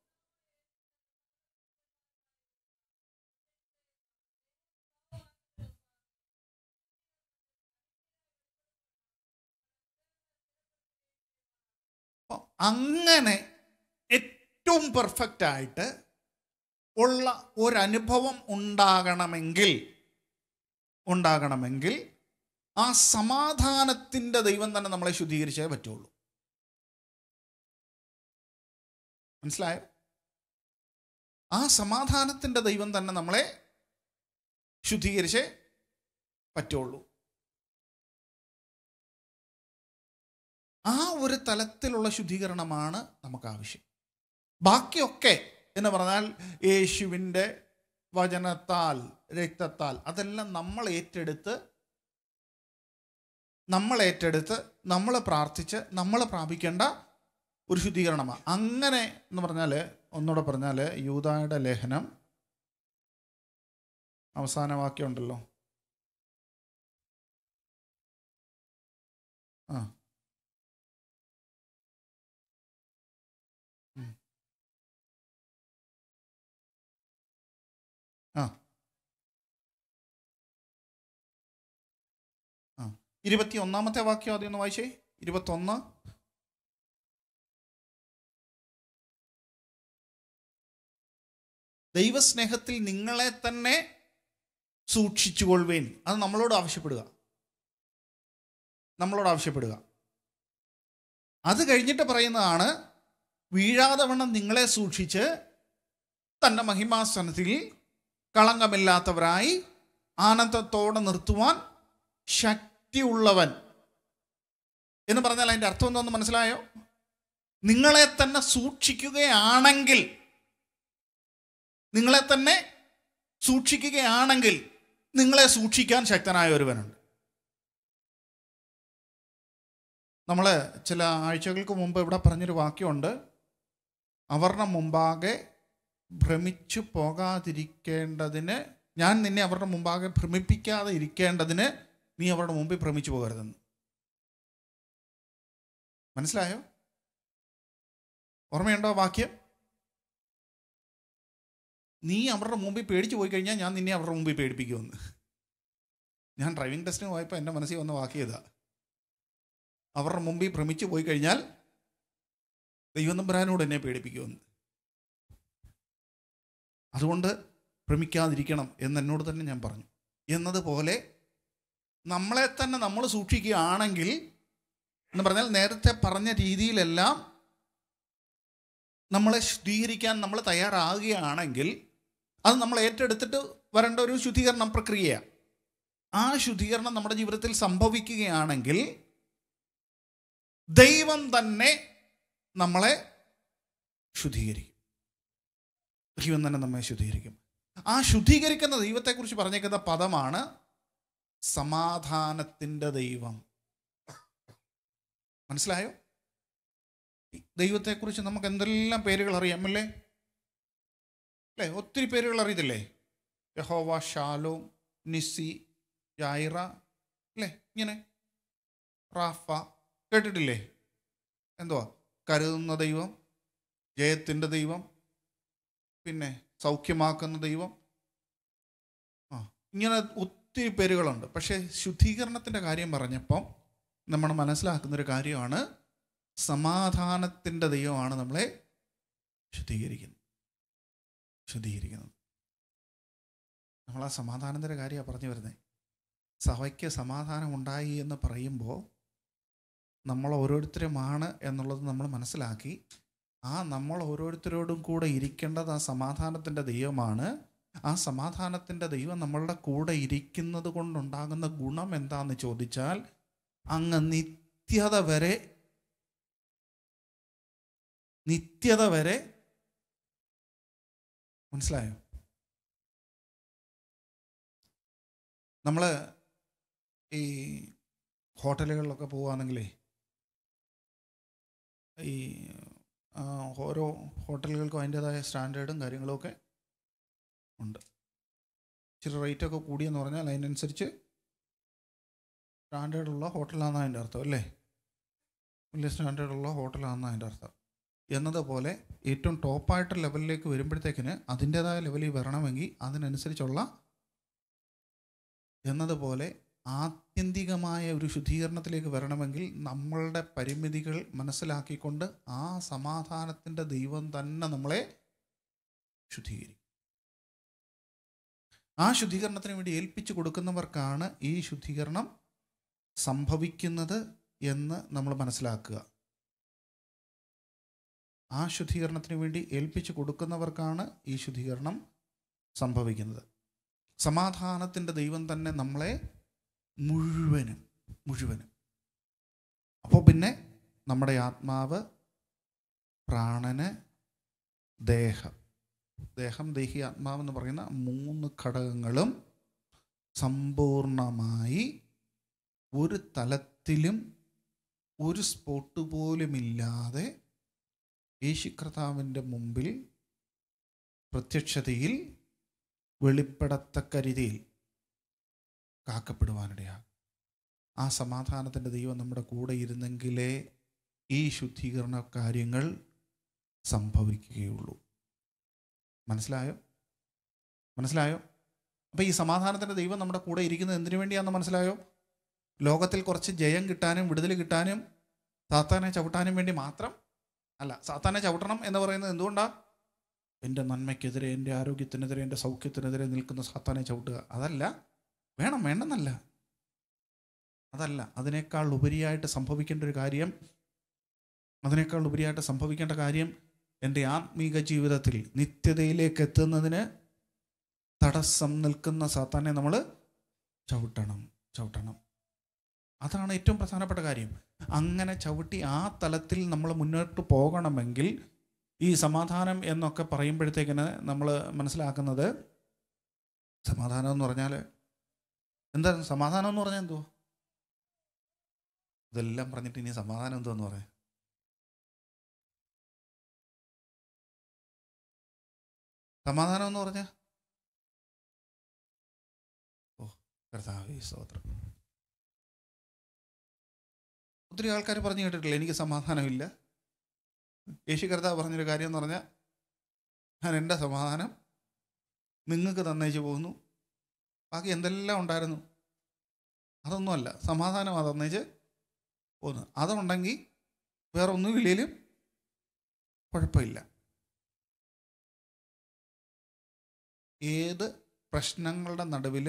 അങ്ങനെ ഏറ്റവും പെർഫെക്റ്റായിട്ട് ഉള്ള ഒരനുഭവം ഉണ്ടാകണമെങ്കിൽ ആ സമാധാനത്തിൻ്റെ ദൈവം തന്നെ നമ്മളെ ശുദ്ധീകരിച്ചേ പറ്റുള്ളൂ. മനസ്സിലായോ? ആ സമാധാനത്തിൻ്റെ ദൈവം തന്നെ നമ്മളെ ശുദ്ധീകരിച്ചേ പറ്റുള്ളൂ. ആ ഒരു തലത്തിലുള്ള ശുദ്ധീകരണമാണ് നമുക്ക് ആവശ്യം. ബാക്കിയൊക്കെ എന്ന് പറഞ്ഞാൽ യേശുവിൻ്റെ വചനത്താൽ, രക്തത്താൽ, അതെല്ലാം നമ്മൾ ഏറ്റെടുത്ത് നമ്മൾ പ്രാർത്ഥിച്ച് നമ്മൾ പ്രാപിക്കേണ്ട ഒരു ശുദ്ധീകരണമാണ്. അങ്ങനെ എന്ന് പറഞ്ഞാൽ, ഒന്നുകൂടെ പറഞ്ഞാൽ, യൂദായുടെ ലേഖനം അവസാന വാക്യം ഉണ്ടല്ലോ, ആ 21-ാമത്തെ വാക്യം ആദ്യം ഒന്ന് വായിച്ചേ. 21. ദൈവസ്നേഹത്തിൽ നിങ്ങളെ തന്നെ സൂക്ഷിച്ചുകൊള്ളുവേൻ. അത് നമ്മളോട് ആവശ്യപ്പെടുക. അത് കഴിഞ്ഞിട്ട് പറയുന്നതാണ്, വീഴാതെ വണ്ണം നിങ്ങളെ സൂക്ഷിച്ച് തൻ്റെ മഹിമാസനത്തിൽ കളങ്കമില്ലാത്തവരായി ആനന്ദത്തോടെ നിർത്തുവാൻ ശക്തിയുള്ളവൻ എന്ന് പറഞ്ഞാൽ അതിൻ്റെ അർത്ഥം എന്തോന്ന് മനസ്സിലായോ? നിങ്ങളെ തന്നെ സൂക്ഷിക്കുകയാണെങ്കിൽ നിങ്ങളെ സൂക്ഷിക്കാൻ ശക്തനായ ഒരുവനുണ്ട്. നമ്മൾ ചില ആഴ്ചകൾക്ക് മുമ്പ് ഇവിടെ പറഞ്ഞൊരു വാക്യമുണ്ട്, അവരുടെ മുമ്പാകെ ഭ്രമിച്ചു പോകാതിരിക്കേണ്ടതിന് ഞാൻ നിന്നെ അവരുടെ മുമ്പാകെ ഭ്രമിപ്പിക്കാതെ ഇരിക്കേണ്ടതിന് നീ അവരുടെ മുമ്പിൽ ഭ്രമിച്ചു പോകരുതെന്ന്. മനസ്സിലായോ? ഓർമ്മയുണ്ടോ വാക്യം? നീ അവരുടെ മുമ്പിൽ പേടിച്ചു പോയി കഴിഞ്ഞാൽ ഞാൻ നിന്നെ അവരുടെ മുമ്പിൽ പേടിപ്പിക്കുമെന്ന്. ഞാൻ ഡ്രൈവിംഗ് ടെസ്റ്റിന് പോയപ്പോൾ എൻ്റെ മനസ്സിൽ വന്ന വാക്യം ഇതാ. അവരുടെ മുമ്പിൽ ഭ്രമിച്ചു പോയി കഴിഞ്ഞാൽ ദൈവം തമ്പുരാനോട് എന്നെ പേടിപ്പിക്കുമെന്ന്. അതുകൊണ്ട് ഭ്രമിക്കാതിരിക്കണം എന്നോട് തന്നെ ഞാൻ പറഞ്ഞു. എന്നതുപോലെ നമ്മളെ തന്നെ നമ്മൾ സൂക്ഷിക്കുകയാണെങ്കിൽ, എന്ന് പറഞ്ഞാൽ നേരത്തെ പറഞ്ഞ രീതിയിലെല്ലാം നമ്മളെ ശുദ്ധീകരിക്കാൻ നമ്മൾ തയ്യാറാകുകയാണെങ്കിൽ, അത് നമ്മൾ ഏറ്റെടുത്തിട്ട് വരേണ്ട ഒരു ശുദ്ധീകരണ പ്രക്രിയയാണ്. ആ ശുദ്ധീകരണം നമ്മുടെ ജീവിതത്തിൽ സംഭവിക്കുകയാണെങ്കിൽ ദൈവം തന്നെ നമ്മളെ ശുദ്ധീകരിക്കും. ദൈവം തന്നെ നമ്മെ ശുദ്ധീകരിക്കും. ആ ശുദ്ധീകരിക്കുന്ന ദൈവത്തെക്കുറിച്ച് പറഞ്ഞേക്കുന്ന പദമാണ് സമാധാനത്തിൻ്റെ ദൈവം. മനസ്സിലായോ? ദൈവത്തെക്കുറിച്ച് നമുക്ക് എന്തെല്ലാം പേരുകൾ അറിയാമല്ലേ? അല്ലേ? ഒത്തിരി പേരുകൾ അറിയത്തില്ലേ? യഹോവ, ഷാലോം, നിസി, ജായിറ, അല്ലേ? ഇങ്ങനെ റാഫ കേട്ടിട്ടില്ലേ? എന്തുവാ? കരുതുന്ന ദൈവം, ജയത്തിൻ്റെ ദൈവം, പിന്നെ സൗഖ്യമാക്കുന്ന ദൈവം. ഇങ്ങനെ ഒത്തിരി പേരുകളുണ്ട്. പക്ഷേ ശുദ്ധീകരണത്തിൻ്റെ കാര്യം പറഞ്ഞപ്പം നമ്മൾ മനസ്സിലാക്കുന്നൊരു കാര്യമാണ്, സമാധാനത്തിൻ്റെ ദൈവമാണ് നമ്മളെ ശുദ്ധീകരിക്കുന്നത്. നമ്മൾ ആ സമാധാനത്തിൻ്റെ കാര്യമാണ് പറഞ്ഞു വരുന്നത്. സഭയ്ക്ക് സമാധാനം ഉണ്ടായി എന്ന് പറയുമ്പോൾ നമ്മൾ ഓരോരുത്തരുമാണ് എന്നുള്ളത് നമ്മൾ മനസ്സിലാക്കി, നമ്മൾ ഓരോരുത്തരോടും കൂടെ ഇരിക്കേണ്ടത് ആ സമാധാനത്തിൻ്റെ ദൈവമാണ്. ആ സമാധാനത്തിൻ്റെ ദൈവം നമ്മളുടെ കൂടെ ഇരിക്കുന്നത് കൊണ്ടുണ്ടാകുന്ന ഗുണം എന്താണെന്ന് ചോദിച്ചാൽ, അങ്ങ് നിത്യത വരെ മനസ്സിലായോ? നമ്മൾ ഈ ഹോട്ടലുകളിലൊക്കെ പോവുകയാണെങ്കിലേ, ഈ ഓരോ ഹോട്ടലുകൾക്കും അതിൻ്റേതായ സ്റ്റാൻഡേർഡും കാര്യങ്ങളുമൊക്കെ ഉണ്ട്. ഇച്ചിരി റേറ്റൊക്കെ കൂടിയെന്ന് പറഞ്ഞാൽ അതിനനുസരിച്ച് സ്റ്റാൻഡേർഡുള്ള ഹോട്ടലാണെന്ന് അതിൻ്റെ അർത്ഥം, അല്ലേ? വലിയ സ്റ്റാൻഡേർഡുള്ള ഹോട്ടലാണെന്ന് അതിൻ്റെ അർത്ഥം. എന്നതുപോലെ ഏറ്റവും ടോപ്പായിട്ട് ലെവലിലേക്ക് വരുമ്പോഴത്തേക്കിന് അതിൻ്റേതായ ലെവലിൽ വരണമെങ്കിൽ അതിനനുസരിച്ചുള്ള, എന്നതുപോലെ ആത്യന്തികമായ ഒരു ശുദ്ധീകരണത്തിലേക്ക് വരണമെങ്കിൽ നമ്മളുടെ പരിമിതികൾ മനസ്സിലാക്കിക്കൊണ്ട് ആ സമാധാനത്തിൻ്റെ ദൈവം തന്നെ നമ്മളെ ശുദ്ധീകരിക്കും. ആ ശുദ്ധീകരണത്തിന് വേണ്ടി ഏൽപ്പിച്ചു കൊടുക്കുന്നവർക്കാണ് ഈ ശുദ്ധീകരണം സംഭവിക്കുന്നത് എന്ന് നമ്മൾ മനസ്സിലാക്കുക. ആ ശുദ്ധീകരണത്തിന് വേണ്ടി ഏൽപ്പിച്ചു കൊടുക്കുന്നവർക്കാണ് ഈ ശുദ്ധീകരണം സംഭവിക്കുന്നത്. സമാധാനത്തിൻ്റെ ദൈവം തന്നെ നമ്മളെ മുഴുവനും. അപ്പോൾ പിന്നെ നമ്മുടെ ആത്മാവ്, പ്രാണന്, ദേഹം, ദേഹി, ആത്മാവെന്ന് പറയുന്ന 3 ഘടകങ്ങളും സമ്പൂർണമായി ഒരു തലത്തിലും ഒരു സ്പോട്ട് പോലുമില്ലാതെ യേശു കർത്താവിൻ്റെ മുമ്പിൽ പ്രത്യക്ഷതയിൽ വെളിപ്പെടത്തക്ക രീതിയിൽ കാക്കപ്പെടുവാനിടയാകും. ആ സമാധാനത്തിൻ്റെ ദൈവം നമ്മുടെ കൂടെ ഇരുന്നെങ്കിലേ ഈ ശുദ്ധീകരണ കാര്യങ്ങൾ സംഭവിക്കുകയുള്ളൂ. മനസ്സിലായോ? അപ്പോൾ ഈ സമാധാനത്തിൻ്റെ ദൈവം നമ്മുടെ കൂടെ ഇരിക്കുന്നത് എന്തിനു വേണ്ടിയാണെന്ന് മനസ്സിലായോ? ലോകത്തിൽ കുറച്ച് ജയം കിട്ടാനും വിടുതൽ കിട്ടാനും സാത്താനെ ചവിട്ടാനും വേണ്ടി മാത്രം അല്ല. സാത്താനെ ചവിട്ടണം എന്ന് പറയുന്നത് എന്തുകൊണ്ടാണ്? എൻ്റെ നന്മയ്ക്കെതിരെ, എൻ്റെ ആരോഗ്യത്തിനെതിരെ, എൻ്റെ സൗഖ്യത്തിനെതിരെ നിൽക്കുന്ന സാത്താനെ ചവിട്ടുക. അതല്ല. വേണ്ടെന്നല്ല, അതല്ല. അതിനേക്കാൾ ഉപരിയായിട്ട് സംഭവിക്കേണ്ട കാര്യം എൻ്റെ ആത്മീക ജീവിതത്തിൽ നിത്യതയിലേക്ക് എത്തുന്നതിന് തടസ്സം നിൽക്കുന്ന സാത്താനെ നമ്മൾ ചവിട്ടണം. അതാണ് ഏറ്റവും പ്രധാനപ്പെട്ട കാര്യം. അങ്ങനെ ചവിട്ടി ആ തലത്തിൽ നമ്മൾ മുന്നോട്ട് പോകണമെങ്കിൽ ഈ സമാധാനം എന്നൊക്കെ പറയുമ്പോഴത്തേക്കിന് നമ്മൾ മനസ്സിലാക്കുന്നത്, സമാധാനം എന്ന് പറഞ്ഞാൽ എന്താ? സമാധാനം എന്ന് പറഞ്ഞാൽ എന്തുവാ? ഇതെല്ലാം പറഞ്ഞിട്ട് ഇനി സമാധാനം എന്തുവെന്ന് പറയാം. സമാധാനം എന്ന് പറഞ്ഞാൽ കർത്താവേ സ്തോത്രം. ഒത്തിരി ആൾക്കാർ പറഞ്ഞു കേട്ടിട്ടില്ല, എനിക്ക് സമാധാനമില്ല. യേശു കർത്താവ് പറഞ്ഞൊരു കാര്യം എന്ന് പറഞ്ഞാൽ, ഞാൻ എൻ്റെ സമാധാനം നിങ്ങൾക്ക് തന്നേച്ച് പോകുന്നു. ബാക്കി എന്തെല്ലാം ഉണ്ടായിരുന്നു അതൊന്നുമല്ല, സമാധാനം തന്നേച്ച് പോകുന്നു. അതുണ്ടെങ്കിൽ വേറെ ഒന്നുമില്ലേലും കുഴപ്പമില്ല. ഏത് പ്രശ്നങ്ങളുടെ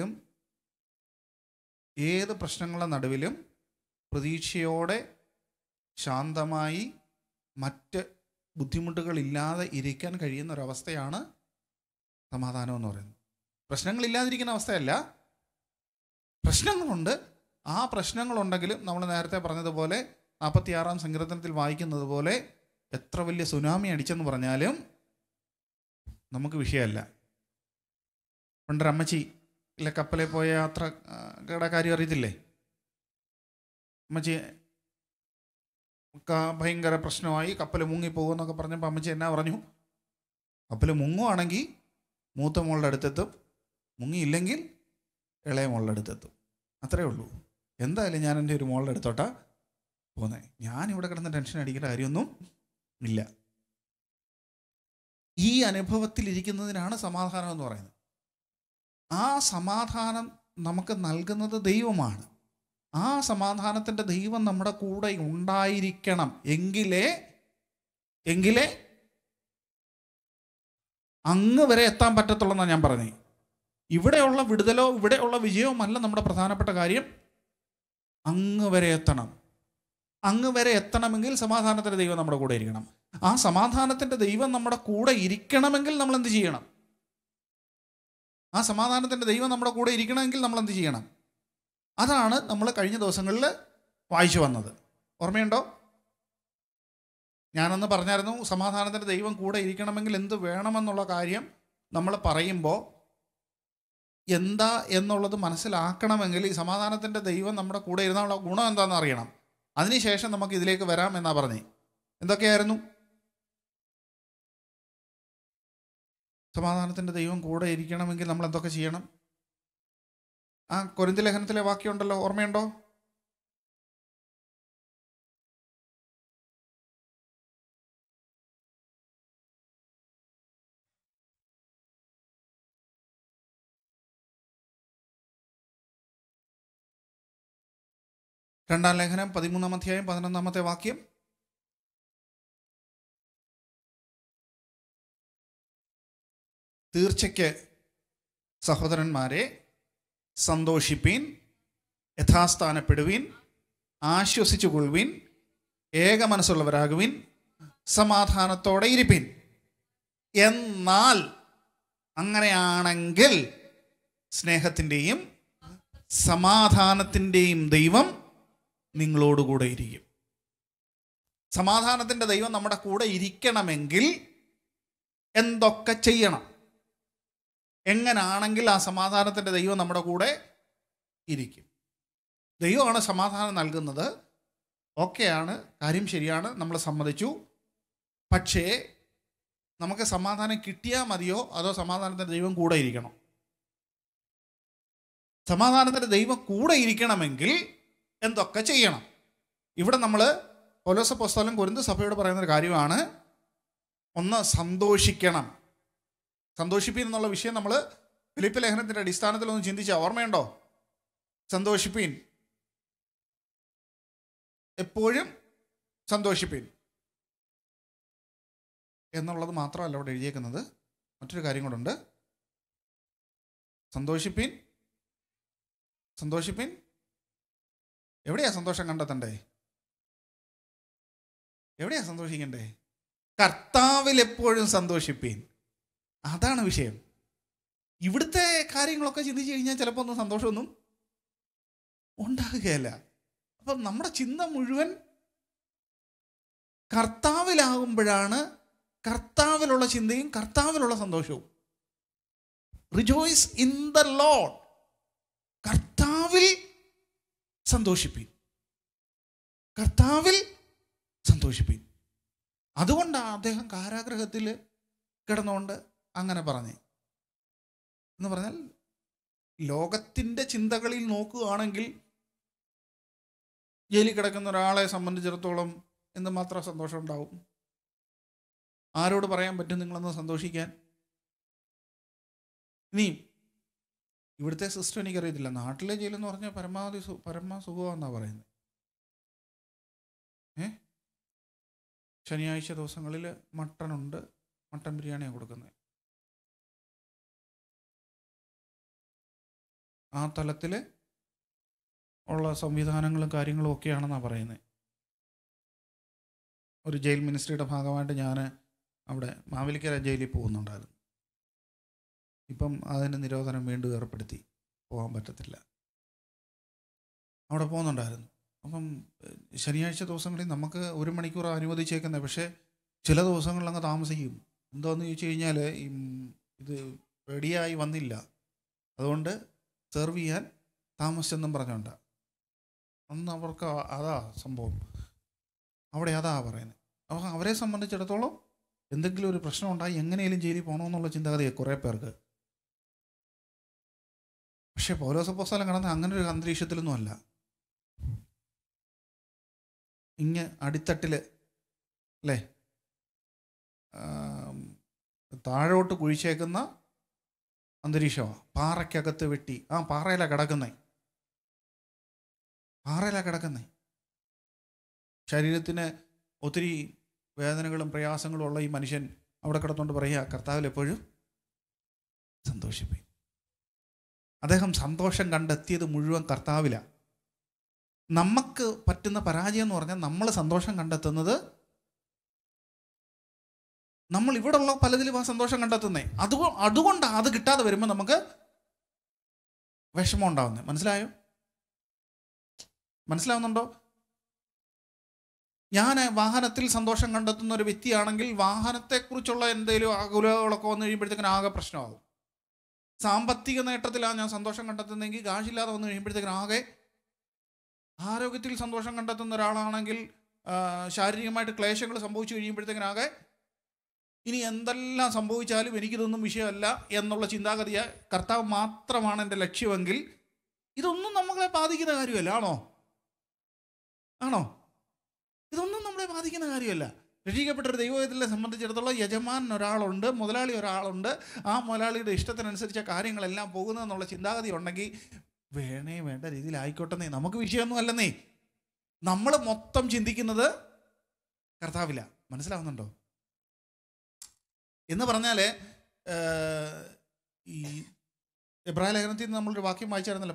നടുവിലും പ്രതീക്ഷയോടെ ശാന്തമായി മറ്റ് ബുദ്ധിമുട്ടുകളില്ലാതെ ഇരിക്കാൻ കഴിയുന്ന ഒരവസ്ഥയാണ് സമാധാനം എന്ന് പറയുന്നത്. പ്രശ്നങ്ങളില്ലാതിരിക്കുന്ന അവസ്ഥയല്ല, പ്രശ്നങ്ങളുണ്ട്. ആ പ്രശ്നങ്ങളുണ്ടെങ്കിലും നമ്മൾ നേരത്തെ പറഞ്ഞതുപോലെ 46-ാം സങ്കീർത്തനത്തിൽ വായിക്കുന്നത് പോലെ എത്ര വലിയ സുനാമി അടിച്ചെന്ന് പറഞ്ഞാലും നമുക്ക് വിഷയമല്ല. പണ്ടൊരമ്മച്ചി ഇല്ല കപ്പലിൽ പോയ യാത്രയുടെ കാര്യം അറിയത്തില്ലേ? അമ്മച്ചി ഭയങ്കര പ്രശ്നമായി, കപ്പൽ മുങ്ങിപ്പോകുമെന്നൊക്കെ പറഞ്ഞപ്പോൾ അമ്മച്ചി എന്നാ പറഞ്ഞു? കപ്പൽ മുങ്ങുവാണെങ്കിൽ മൂത്ത മോളുടെ അടുത്തെത്തും, മുങ്ങിയില്ലെങ്കിൽ ഇളയ മോളുടെ അടുത്തെത്തും. അത്രേ ഉള്ളൂ. എന്തായാലും ഞാൻ എൻ്റെ ഒരു മോളുടെ അടുത്തോട്ടാ പോകുന്നത്. ഞാനിവിടെ കിടന്ന് ടെൻഷൻ അടിക്കേണ്ട കാര്യമൊന്നും ഇല്ല. ഈ അനുഭവത്തിലിരിക്കുന്നതിനാണ് സമാധാനം എന്ന് പറയുന്നത്. ആ സമാധാനം നമുക്ക് നൽകുന്നത് ദൈവമാണ്. ആ സമാധാനത്തിൻ്റെ ദൈവം നമ്മുടെ കൂടെ ഉണ്ടായിരിക്കണം. എങ്കിലേ അങ്ങ് വരെ എത്താൻ പറ്റത്തുള്ളൂ ഞാൻ പറഞ്ഞേ. ഇവിടെയുള്ള വിടുതലോ ഇവിടെയുള്ള വിജയവും അല്ല നമ്മുടെ പ്രധാനപ്പെട്ട കാര്യം. അങ്ങ് വരെ എത്തണം. അങ്ങ് വരെ എത്തണമെങ്കിൽ സമാധാനത്തിൻ്റെ ദൈവം നമ്മുടെ കൂടെ ഇരിക്കണം. ആ സമാധാനത്തിൻ്റെ ദൈവം നമ്മുടെ കൂടെ ഇരിക്കണമെങ്കിൽ നമ്മൾ എന്ത് ചെയ്യണം? ആ സമാധാനത്തിൻ്റെ ദൈവം നമ്മുടെ കൂടെ ഇരിക്കണമെങ്കിൽ നമ്മൾ എന്ത് ചെയ്യണം? അതാണ് നമ്മൾ കഴിഞ്ഞ ദിവസങ്ങളിൽ വായിച്ചു വന്നത്. ഓർമ്മയുണ്ടോ? ഞാനന്ന് പറഞ്ഞായിരുന്നു, സമാധാനത്തിൻ്റെ ദൈവം കൂടെ ഇരിക്കണമെങ്കിൽ എന്ത് വേണമെന്നുള്ള കാര്യം നമ്മൾ പറയുമ്പോൾ എന്താ എന്നുള്ളത് മനസ്സിലാക്കണമെങ്കിൽ ഈ സമാധാനത്തിൻ്റെ ദൈവം നമ്മുടെ കൂടെ ഇരുന്നുള്ള ഗുണം എന്താണെന്ന് അറിയണം. അതിനുശേഷം നമുക്ക് ഇതിലേക്ക് വരാം എന്നാ പറഞ്ഞേ. എന്തൊക്കെയായിരുന്നു? സമാധാനത്തിൻ്റെ ദൈവം കൂടെ ഇരിക്കണമെങ്കിൽ നമ്മൾ എന്തൊക്കെ ചെയ്യണം? ആ കൊരിന്ത്യർ ലേഖനത്തിലെ വാക്യമുണ്ടല്ലോ, ഓർമ്മയുണ്ടോ? രണ്ടാം ലേഖനം 13-ാം അധ്യായം 11-ാമത്തെ വാക്യം. തീർച്ചയ്ക്ക് സഹോദരന്മാരെ സന്തോഷിപ്പീൻ, യഥാസ്ഥാനപ്പെടുവീൻ, ആശ്വസിച്ചുകൊള്ളുവീൻ, ഏക മനസ്സുള്ളവരാകുവിൻ, സമാധാനത്തോടെ ഇരിപ്പീൻ. എന്നാൽ അങ്ങനെയാണെങ്കിൽ സ്നേഹത്തിൻ്റെയും സമാധാനത്തിൻ്റെയും ദൈവം നിങ്ങളോടുകൂടെ ഇരിക്കും. സമാധാനത്തിൻ്റെ ദൈവം നമ്മുടെ കൂടെ ഇരിക്കണമെങ്കിൽ എന്തൊക്കെ ചെയ്യണം? എങ്ങനാണെങ്കിൽ ആ സമാധാനത്തിൻ്റെ ദൈവം നമ്മുടെ കൂടെ ഇരിക്കും? ദൈവമാണ് സമാധാനം നൽകുന്നത്. ഓക്കെയാണ്, കാര്യം ശരിയാണ്, നമ്മൾ സമ്മതിച്ചു. പക്ഷേ നമുക്ക് സമാധാനം കിട്ടിയാൽ മതിയോ അതോ സമാധാനത്തിൻ്റെ ദൈവം കൂടെ ഇരിക്കണം? സമാധാനത്തിൻ്റെ ദൈവം കൂടെ ഇരിക്കണമെങ്കിൽ എന്തൊക്കെ ചെയ്യണം? ഇവിടെ നമ്മൾ പൗലോസ് അപ്പോസ്തലൻ കൊരിന്ത് സഭയോട് പറയുന്നൊരു കാര്യമാണ്. ഒന്ന്, സന്തോഷിക്കണം. സന്തോഷിപ്പീൻ എന്നുള്ള വിഷയം നമ്മൾ ഫിലിപ്പ് ലേഖനത്തിൻ്റെ അടിസ്ഥാനത്തിൽ ഒന്ന് ചിന്തിച്ചാൽ ഓർമ്മയുണ്ടോ? സന്തോഷിപ്പീൻ, എപ്പോഴും സന്തോഷിപ്പീൻ എന്നുള്ളത് മാത്രമല്ല അവിടെ എഴുതിയേക്കുന്നത്. മറ്റൊരു കാര്യം കൂടെ. സന്തോഷിപ്പീൻ. എവിടെയാ സന്തോഷം കണ്ടെത്തണ്ടേ? എവിടെയാ സന്തോഷിക്കണ്ടേ? കർത്താവിൽ എപ്പോഴും സന്തോഷിപ്പീൻ. അതാണ് വിഷയം. ഇവിടുത്തെ കാര്യങ്ങളൊക്കെ ചിന്തിച്ചു കഴിഞ്ഞാൽ ചിലപ്പോൾ ഒന്നും സന്തോഷമൊന്നും ഉണ്ടാകുകയല്ല. അപ്പം നമ്മുടെ ചിന്ത മുഴുവൻ കർത്താവിലാകുമ്പോഴാണ് കർത്താവിലുള്ള ചിന്തയും കർത്താവിലുള്ള സന്തോഷവും. Rejoice in the Lord. കർത്താവിൽ സന്തോഷിപ്പീൻ, കർത്താവിൽ സന്തോഷിപ്പീൻ. അതുകൊണ്ടാണ് അദ്ദേഹം കാരാഗ്രഹത്തിൽ കിടന്നുകൊണ്ട് അങ്ങനെ പറഞ്ഞേ. എന്ന് പറഞ്ഞാൽ ലോകത്തിൻ്റെ ചിന്തകളിൽ നോക്കുകയാണെങ്കിൽ ജയിലിൽ കിടക്കുന്ന ഒരാളെ സംബന്ധിച്ചിടത്തോളം എന്തുമാത്രം സന്തോഷം ഉണ്ടാവും? ആരോട് പറയാൻ പറ്റും നിങ്ങളൊന്ന് സന്തോഷിക്കാൻ? ഇനി ഇവിടുത്തെ സിസ്റ്റം എനിക്കറിയത്തില്ല. നാട്ടിലെ ജയിലെന്ന് പറഞ്ഞാൽ പരമാവധി പരമസുഖമെന്നാണ് പറയുന്നത്. ശനിയാഴ്ച ദിവസങ്ങളിൽ മട്ടനുണ്ട്, മട്ടൻ ബിരിയാണിയാണ് കൊടുക്കുന്നത്. ആ തലത്തിൽ ഉള്ള സംവിധാനങ്ങളും കാര്യങ്ങളും ഒക്കെയാണെന്നാണ് പറയുന്നത്. ഒരു ജയിൽ മിനിസ്ട്രിയുടെ ഭാഗമായിട്ട് ഞാൻ അവിടെ മാവേലിക്കര ജയിലിൽ പോകുന്നുണ്ടായിരുന്നു. ഇപ്പം അതിന് നിരോധനം വീണ്ടും ഏർപ്പെടുത്തി, പോകാൻ പറ്റത്തില്ല. അവിടെ പോകുന്നുണ്ടായിരുന്നു. അപ്പം ശനിയാഴ്ച ദിവസങ്ങളിൽ നമുക്ക് 1 മണിക്കൂർ അനുവദിച്ചേക്കുന്നത്, പക്ഷേ ചില ദിവസങ്ങളിൽ അങ്ങ് താമസിക്കും. എന്താണെന്ന് ചോദിച്ചു കഴിഞ്ഞാൽ ഇത് റെഡിയായി വന്നില്ല, അതുകൊണ്ട് സെർവ് ചെയ്യാൻ താമസിച്ചെന്നും പറഞ്ഞുകൊണ്ട് അന്ന് അവർക്ക് അതാ സംഭവം. അവിടെ അതാ പറയുന്നത്. അപ്പോൾ അവരെ സംബന്ധിച്ചിടത്തോളം എന്തെങ്കിലും ഒരു പ്രശ്നം ഉണ്ടായി എങ്ങനെയും ജയിലിൽ പോകണമെന്നുള്ള ചിന്താഗതിയാണ് കുറേ പേർക്ക്. പക്ഷേ പൗലോസ് അപ്പോസ്തലൻ കിടന്ന് അങ്ങനെ ഒരു അന്തരീക്ഷത്തിലൊന്നും അല്ല. ഇങ്ങ് അടിത്തട്ടിൽ അല്ലേ, താഴോട്ട് കുഴിച്ചേക്കുന്ന അന്തരീക്ഷമാണ്. പാറയ്ക്കകത്ത് വെട്ടി ആ പാറയിലാണ് കിടക്കുന്നേ. ശരീരത്തിന് ഒത്തിരി വേദനകളും പ്രയാസങ്ങളും ഉള്ള ഈ മനുഷ്യൻ അവിടെ കിടന്നുകൊണ്ട് പറയുക, കർത്താവിൽ എപ്പോഴും സന്തോഷിപ്പി. അദ്ദേഹം സന്തോഷം കണ്ടെത്തിയത് മുഴുവൻ കർത്താവിലാണ്. നമുക്ക് പറ്റുന്ന പരാജയം എന്ന് പറഞ്ഞാൽ നമ്മൾ സന്തോഷം കണ്ടെത്തുന്നത് നമ്മൾ ഇവിടെ ഉള്ള പലതിലും ആ സന്തോഷം കണ്ടെത്തുന്നേ. അതുകൊണ്ടാണ് അത് കിട്ടാതെ വരുമ്പോൾ നമുക്ക് വിഷമം ഉണ്ടാവുന്നത്. മനസ്സിലാവുന്നുണ്ടോ? ഞാൻ വാഹനത്തിൽ സന്തോഷം കണ്ടെത്തുന്ന ഒരു വ്യക്തിയാണെങ്കിൽ വാഹനത്തെക്കുറിച്ചുള്ള എന്തെങ്കിലും ആകുലകളൊക്കെ വന്നു കഴിയുമ്പോഴത്തേക്കിന് ആകെ പ്രശ്നമാകും. സാമ്പത്തിക നേട്ടത്തിലാണ് ഞാൻ സന്തോഷം കണ്ടെത്തുന്നതെങ്കിൽ കാശില്ലാതെ വന്നു കഴിയുമ്പോഴത്തേക്കിന് ആകെ. ആരോഗ്യത്തിൽ സന്തോഷം കണ്ടെത്തുന്ന ഒരാളാണെങ്കിൽ ശാരീരികമായിട്ട് ക്ലേശങ്ങൾ സംഭവിച്ചു കഴിയുമ്പോഴത്തേക്കിനാകെ ഇനി എന്തെല്ലാം സംഭവിച്ചാലും എനിക്കിതൊന്നും വിഷയമല്ല എന്നുള്ള ചിന്താഗതിയെ കർത്താവ് മാത്രമാണ് എൻ്റെ ലക്ഷ്യമെങ്കിൽ ഇതൊന്നും നമ്മളെ ബാധിക്കുന്ന കാര്യമല്ല. ആണോ? ഇതൊന്നും നമ്മളെ ബാധിക്കുന്ന കാര്യമല്ല. രക്ഷിക്കപ്പെട്ടൊരു ദൈവത്തിലെ സംബന്ധിച്ചിടത്തോളം യജമാനൻ ഒരാളുണ്ട്, മുതലാളി ഒരാളുണ്ട്. ആ മുതലാളിയുടെ ഇഷ്ടത്തിനനുസരിച്ച കാര്യങ്ങളെല്ലാം പോകുന്നതെന്നുള്ള ചിന്താഗതി ഉണ്ടെങ്കിൽ വേണ്ട രീതിയിലായിക്കോട്ടെന്നേ, നമുക്ക് വിഷയമൊന്നും അല്ലെന്നേ. നമ്മൾ മൊത്തം ചിന്തിക്കുന്നത് കർത്താവില്ല. മനസ്സിലാവുന്നുണ്ടോ എന്ന് പറഞ്ഞാൽ, ഈ എബ്രായ ലേഖനത്തിൽ നിന്ന് നമ്മളൊരു വാക്യം വായിച്ചായിരുന്നല്ലോ,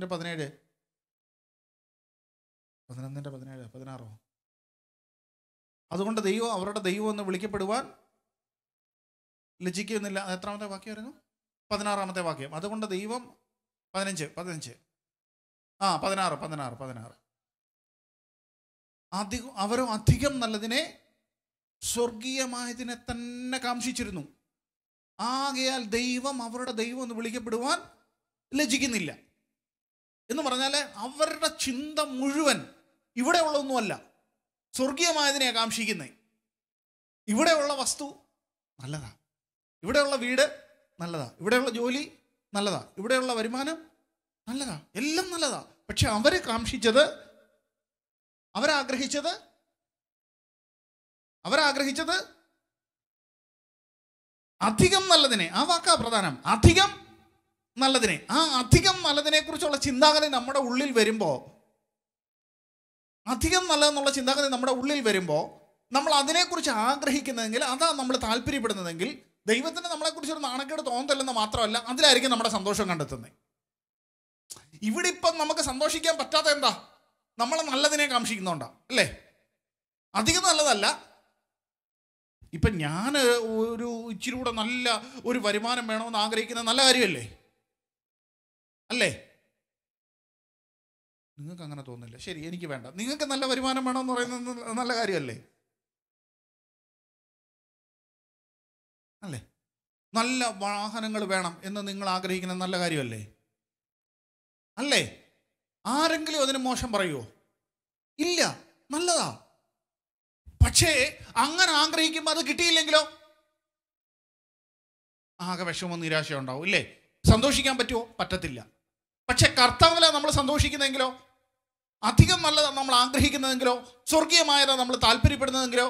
11:17 അതുകൊണ്ട് ദൈവം അവരുടെ ദൈവം എന്ന് വിളിക്കപ്പെടുവാൻ ലജ്ജിക്കുന്നില്ല. എത്രാമത്തെ വാക്യമായിരുന്നു? 16 വാക്യം. അതുകൊണ്ട് ദൈവം 16 അവരും അധികം നല്ലതിനെ, സ്വർഗീയമായതിനെ തന്നെ കാംക്ഷിച്ചിരുന്നു. ആകയാൽ ദൈവം അവരുടെ ദൈവം എന്ന് വിളിക്കപ്പെടുവാൻ ലജ്ജിക്കുന്നില്ല. എന്ന് പറഞ്ഞാൽ അവരുടെ ചിന്ത മുഴുവൻ ഇവിടെ ഉള്ളതൊന്നുമല്ല, സ്വർഗീയമായതിനെ കാംക്ഷിക്കുന്നത്. ഇവിടെയുള്ള വസ്തു നല്ലതാ, ഇവിടെയുള്ള വീട് നല്ലതാ, ഇവിടെയുള്ള ജോലി നല്ലതാ, ഇവിടെയുള്ള വരുമാനം നല്ലതാ, എല്ലാം നല്ലതാ. പക്ഷെ അവരാഗ്രഹിച്ചത് അധികം നല്ലതിനെ. ആ വാക്കാ പ്രധാനം, അധികം നല്ലതിനെ. ആ അധികം നല്ലതിനെ കുറിച്ചുള്ള ചിന്താഗതി നമ്മുടെ ഉള്ളിൽ വരുമ്പോൾ, അധികം നല്ലതെന്നുള്ള ചിന്താഗതി നമ്മുടെ ഉള്ളിൽ വരുമ്പോൾ നമ്മൾ അതിനെക്കുറിച്ച് ആഗ്രഹിക്കുന്നതെങ്കിൽ, അതാ നമ്മൾ താല്പര്യപ്പെടുന്നതെങ്കിൽ, ദൈവത്തിന് നമ്മളെക്കുറിച്ച് ഒരു നാണക്കേട് തോന്നത്തില്ലെന്ന് മാത്രമല്ല, അതിലായിരിക്കും നമ്മുടെ സന്തോഷം കണ്ടെത്തുന്നത്. ഇവിടെ ഇപ്പം നമുക്ക് സന്തോഷിക്കാൻ പറ്റാത്ത എന്താ? നമ്മൾ നല്ലതിനെ കാംക്ഷിക്കുന്നുണ്ടാ അല്ലേ? അധികം നല്ലതല്ല. ഇപ്പം ഞാൻ ഒരു ഇച്ചിരി കൂടെ നല്ല ഒരു വരുമാനം വേണമെന്ന് ആഗ്രഹിക്കുന്നത് നല്ല കാര്യമല്ലേ? അല്ലേ? നിങ്ങൾക്ക് അങ്ങനെ തോന്നില്ല. ശരി, എനിക്ക് വേണ്ട. നിങ്ങൾക്ക് നല്ല വരുമാനം വേണമെന്ന് പറയുന്നത് നല്ല കാര്യമല്ലേ? അല്ലേ? നല്ല വാഹനങ്ങൾ വേണം എന്ന് നിങ്ങൾ ആഗ്രഹിക്കുന്നത് നല്ല കാര്യമല്ലേ? അല്ലേ? ആരെങ്കിലും അതിന് മോശം പറയുമോ? ഇല്ല, നല്ലതാ. പക്ഷേ അങ്ങനെ ആഗ്രഹിക്കുമ്പോൾ അത് കിട്ടിയില്ലെങ്കിലോ ആകെ വിഷമവും നിരാശയും ഉണ്ടാവും, ഇല്ലേ? സന്തോഷിക്കാൻ പറ്റുമോ? പറ്റത്തില്ല. പക്ഷെ കർത്താവിലാണ് നമ്മൾ സന്തോഷിക്കുന്നതെങ്കിലോ, അധികം നല്ലതാണ് നമ്മൾ ആഗ്രഹിക്കുന്നതെങ്കിലോ, സ്വർഗീയമായതാണ് നമ്മൾ താല്പര്യപ്പെടുന്നതെങ്കിലോ,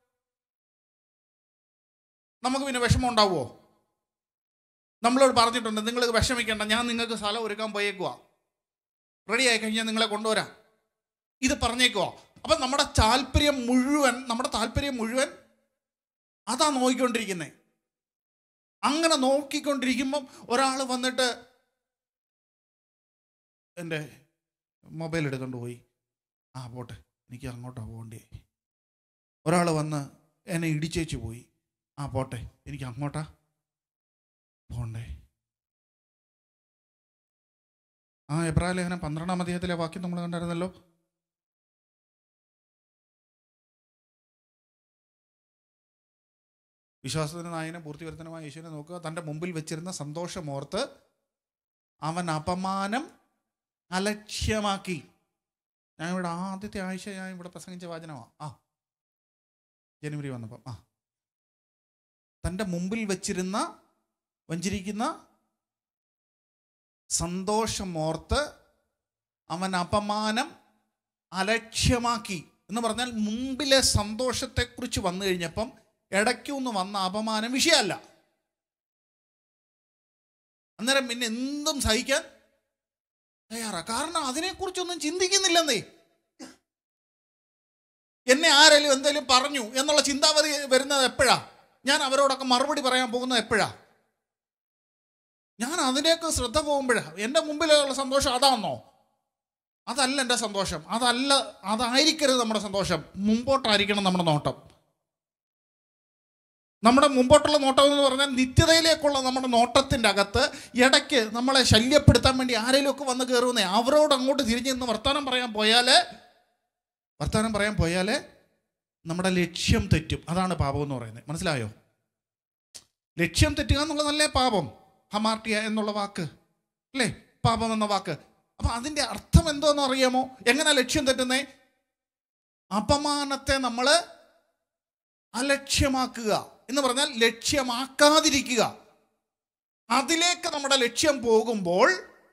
നമുക്ക് പിന്നെ വിഷമം ഉണ്ടാവുമോ? നമ്മളോട് പറഞ്ഞിട്ടുണ്ട്, നിങ്ങൾ വിഷമിക്കേണ്ട, ഞാൻ നിങ്ങൾക്ക് സ്ഥലം ഒരുക്കാൻ പോയേക്കുവാ, റെഡി ആയി കഴിഞ്ഞാൽ നിങ്ങളെ കൊണ്ടുവരാം, ഇത് പറഞ്ഞേക്കുവാ. അപ്പം നമ്മുടെ താല്പര്യം മുഴുവൻ അതാ നോക്കിക്കൊണ്ടിരിക്കുന്നത്. അങ്ങനെ നോക്കിക്കൊണ്ടിരിക്കുമ്പം ഒരാൾ വന്നിട്ട് എൻ്റെ മൊബൈൽ എടുക്കൊണ്ട് പോയി, പോട്ടെ, എനിക്ക് അങ്ങോട്ടാണ് പോകണ്ടേ. ഒരാൾ വന്ന് എന്നെ ഇടിച്ചേച്ച് പോയി, പോട്ടെ, എനിക്ക് അങ്ങോട്ടാ പോകണ്ടേ. എബ്രായ ലേഖനം 12-ാം അധ്യായത്തിലെ വാക്യം നമ്മൾ കണ്ടായിരുന്നല്ലോ. വിശ്വാസത്തിന് നായകനും പൂർത്തിവരുത്തനുമായ യേശുവിനെ നോക്കുക. തൻ്റെ മുമ്പിൽ വെച്ചിരുന്ന സന്തോഷമോർത്ത് അവൻ അപമാനം അലക്ഷ്യമാക്കി. ഞാൻ ഇവിടെ ആദ്യത്തെ ആഴ്ച ഞാൻ ഇവിടെ പ്രസംഗിച്ച വാചനമാണ്. ജനുവരി വന്നപ്പം തൻ്റെ മുമ്പിൽ വഞ്ചിരിക്കുന്ന സന്തോഷമോർത്ത് അവൻ അപമാനം അലക്ഷ്യമാക്കി എന്ന് പറഞ്ഞാൽ മുമ്പിലെ സന്തോഷത്തെക്കുറിച്ച് വന്നു കഴിഞ്ഞപ്പം ഇടയ്ക്കൊന്ന് വന്ന അപമാനം വിഷയമല്ല. അന്നേരം പിന്നെ എന്തും സഹിക്കാൻ തയ്യാറാ. കാരണം അതിനെക്കുറിച്ചൊന്നും ചിന്തിക്കുന്നില്ലെന്നേ. എന്നെ ആരെങ്കിലും എന്തെങ്കിലും പറഞ്ഞു എന്നുള്ള ചിന്താഗതി വരുന്നത് എപ്പോഴാ? ഞാൻ അവരോടൊക്കെ മറുപടി പറയാൻ പോകുന്നത് എപ്പോഴാ? ഞാൻ അതിലേക്ക് ശ്രദ്ധ പോകുമ്പോഴാ. എൻ്റെ മുമ്പിലുള്ള സന്തോഷം അതാണോ? അതല്ല എൻ്റെ സന്തോഷം. അതായിരിക്കരുത് നമ്മുടെ സന്തോഷം. മുമ്പോട്ടായിരിക്കണം നമ്മുടെ നോട്ടം. നമ്മുടെ മുമ്പോട്ടുള്ള നോട്ടം എന്ന് പറഞ്ഞാൽ നിത്യതയിലേക്കുള്ള നമ്മുടെ നോട്ടത്തിൻ്റെ അകത്ത് ഇടയ്ക്ക് നമ്മളെ ശല്യപ്പെടുത്താൻ വേണ്ടി ആരെങ്കിലുമൊക്കെ വന്ന് കയറുന്നേ, അവരോട് അങ്ങോട്ട് തിരിഞ്ഞ് നിന്ന് വർത്തമാനം പറയാൻ പോയാൽ നമ്മുടെ ലക്ഷ്യം തെറ്റും. അതാണ് പാപം എന്ന് പറയുന്നത്. മനസ്സിലായോ? ലക്ഷ്യം തെറ്റുക എന്നുള്ളതല്ലേ പാപം. ഹമാർട്ടിയ എന്നുള്ള വാക്ക് അല്ലേ, പാപം എന്ന വാക്ക്. അപ്പം അതിൻ്റെ അർത്ഥം എന്തോന്ന് അറിയാമോ? എങ്ങനെ ലക്ഷ്യം തെറ്റുന്നേ? അപമാനത്തെ നമ്മൾ അലക്ഷ്യമാക്കുക എന്ന് പറഞ്ഞാൽ ലക്ഷ്യമാക്കാതിരിക്കുക. അതിലേക്ക് നമ്മുടെ ലക്ഷ്യം പോകുമ്പോൾ,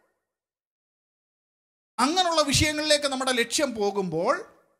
അങ്ങനെയുള്ള വിഷയങ്ങളിലേക്ക് നമ്മുടെ ലക്ഷ്യം പോകുമ്പോൾ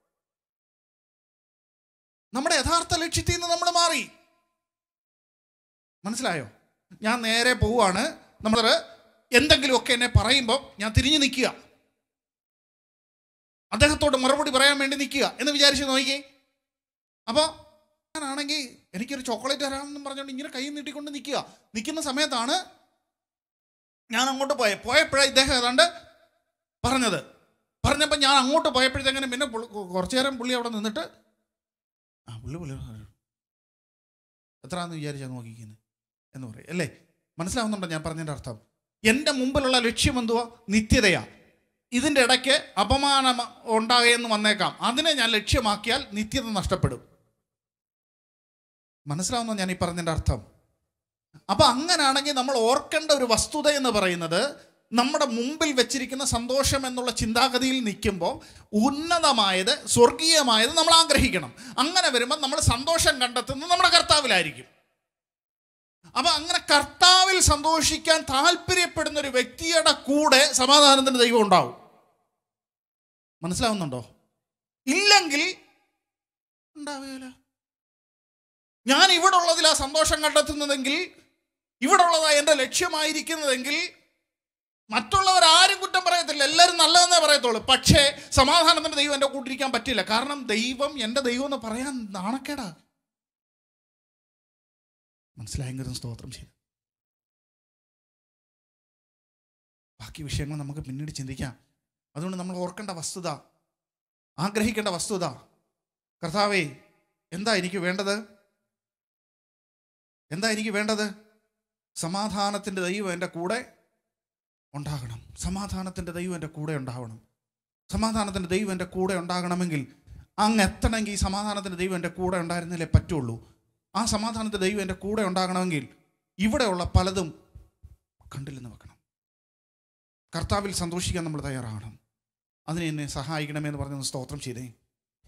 നമ്മുടെ യഥാർത്ഥ ലക്ഷ്യത്തിൽ നിന്ന് നമ്മൾ മാറി. മനസ്സിലായോ? ഞാൻ നേരെ പോവുകയാണ്, നമ്മൾ എന്തെങ്കിലുമൊക്കെ എന്നെ പറയുമ്പോൾ ഞാൻ തിരിഞ്ഞു നിൽക്കുക, അദ്ദേഹത്തോട് മറുപടി പറയാൻ വേണ്ടി നിൽക്കുക എന്ന് വിചാരിച്ച് നോക്കി. അപ്പോൾ ഞാനാണെങ്കിൽ എനിക്കൊരു ചോക്ലേറ്റ് തരാമെന്നും പറഞ്ഞുകൊണ്ട് ഇങ്ങനെ കൈ നീട്ടിക്കൊണ്ട് നിൽക്കുന്ന സമയത്താണ് ഞാൻ അങ്ങോട്ട് പോയപ്പോഴാണ് ഇദ്ദേഹം ഏതാണ്ട് പറഞ്ഞപ്പോൾ ഞാൻ അങ്ങോട്ട് പോയപ്പോഴത്തേങ്ങനെ പിന്നെ കുറച്ചു നേരം പുള്ളി അവിടെ നിന്നിട്ട് പുള്ളി എത്രയാണെന്ന് വിചാരിച്ചാൽ നോക്കിക്കുന്നത് എന്ന് പറയും അല്ലേ? മനസ്സിലാവുന്നുണ്ടോ ഞാൻ പറഞ്ഞതിൻ്റെ അർത്ഥം? എൻ്റെ മുമ്പിലുള്ള ലക്ഷ്യം എന്തുവാ? നിത്യതയാ. ഇതിൻ്റെ ഇടയ്ക്ക് അപമാനം ഉണ്ടാകുമെന്ന് വന്നേക്കാം. അതിനെ ഞാൻ ലക്ഷ്യമാക്കിയാൽ നിത്യത നഷ്ടപ്പെടും. മനസ്സിലാവുന്നോ ഞാൻ ഈ പറഞ്ഞതിൻ്റെ അർത്ഥം? അപ്പം അങ്ങനാണെങ്കിൽ നമ്മൾ ഓർക്കേണ്ട ഒരു വസ്തുത എന്ന് പറയുന്നത്, നമ്മുടെ മുമ്പിൽ വെച്ചിരിക്കുന്ന സന്തോഷം എന്നുള്ള ചിന്താഗതിയിൽ നിൽക്കുമ്പോൾ ഉന്നതമായത്, സ്വർഗീയമായത് നമ്മൾ ആഗ്രഹിക്കണം. അങ്ങനെ വരുമ്പോൾ നമ്മൾ സന്തോഷം കണ്ടെത്തുന്നത് നമ്മുടെ കർത്താവിലായിരിക്കും. അപ്പം അങ്ങനെ കർത്താവിൽ സന്തോഷിക്കാൻ താല്പര്യപ്പെടുന്ന ഒരു വ്യക്തിയുടെ കൂടെ സമാധാനത്തിൻ്റെ ദൈവം ഉണ്ടാവും. മനസ്സിലാവുന്നുണ്ടോ? ഇല്ലെങ്കിൽ ഉണ്ടാവുകയില്ല. ഞാൻ ഇവിടെ ഉള്ളതിലാ സന്തോഷം കണ്ടെത്തുന്നതെങ്കിൽ, ഇവിടെ ഉള്ളതാ എൻ്റെ ലക്ഷ്യമായിരിക്കുന്നതെങ്കിൽ മറ്റുള്ളവരാരും കുറ്റം പറയത്തില്ല, എല്ലാവരും നല്ലതെന്നേ പറയത്തുള്ളൂ. പക്ഷേ സമാധാനത്തിൻ്റെ ദൈവം എൻ്റെ കൂട്ടിരിക്കാൻ പറ്റില്ല. കാരണം ദൈവം എൻ്റെ ദൈവം എന്ന് പറയാൻ നാണക്കേടാ. മനസ്സിലായെങ്കിലും സ്തോത്രം ചെയ്തു. ബാക്കി വിഷയങ്ങൾ നമുക്ക് പിന്നീട് ചിന്തിക്കാം. അതുകൊണ്ട് നമ്മൾ ഓർക്കേണ്ട വസ്തുത, ആഗ്രഹിക്കേണ്ട വസ്തുത, കർത്താവേ എന്താ എനിക്ക് വേണ്ടത്? സമാധാനത്തിൻ്റെ ദൈവം എൻ്റെ കൂടെ ഉണ്ടാകണം. സമാധാനത്തിൻ്റെ ദൈവം എൻ്റെ കൂടെ ഉണ്ടാവണം. സമാധാനത്തിൻ്റെ ദൈവം എൻ്റെ കൂടെ ഉണ്ടാകണമെങ്കിൽ അങ്ങ് എത്തണമെങ്കിൽ ഈ സമാധാനത്തിൻ്റെ ദൈവം എൻ്റെ കൂടെ ഉണ്ടായിരുന്നില്ലേ പറ്റുള്ളൂ. ആ സമാധാനത്തിൻ്റെ ദൈവം എൻ്റെ കൂടെ ഉണ്ടാകണമെങ്കിൽ ഇവിടെയുള്ള പലതും കണ്ടില്ലെന്ന് വെക്കണം. കർത്താവിൽ സന്തോഷിക്കാൻ നമ്മൾ തയ്യാറാകണം. അതിന് എന്നെ സഹായിക്കണമെന്ന് പറഞ്ഞ് സ്തോത്രം ചെയ്തേ.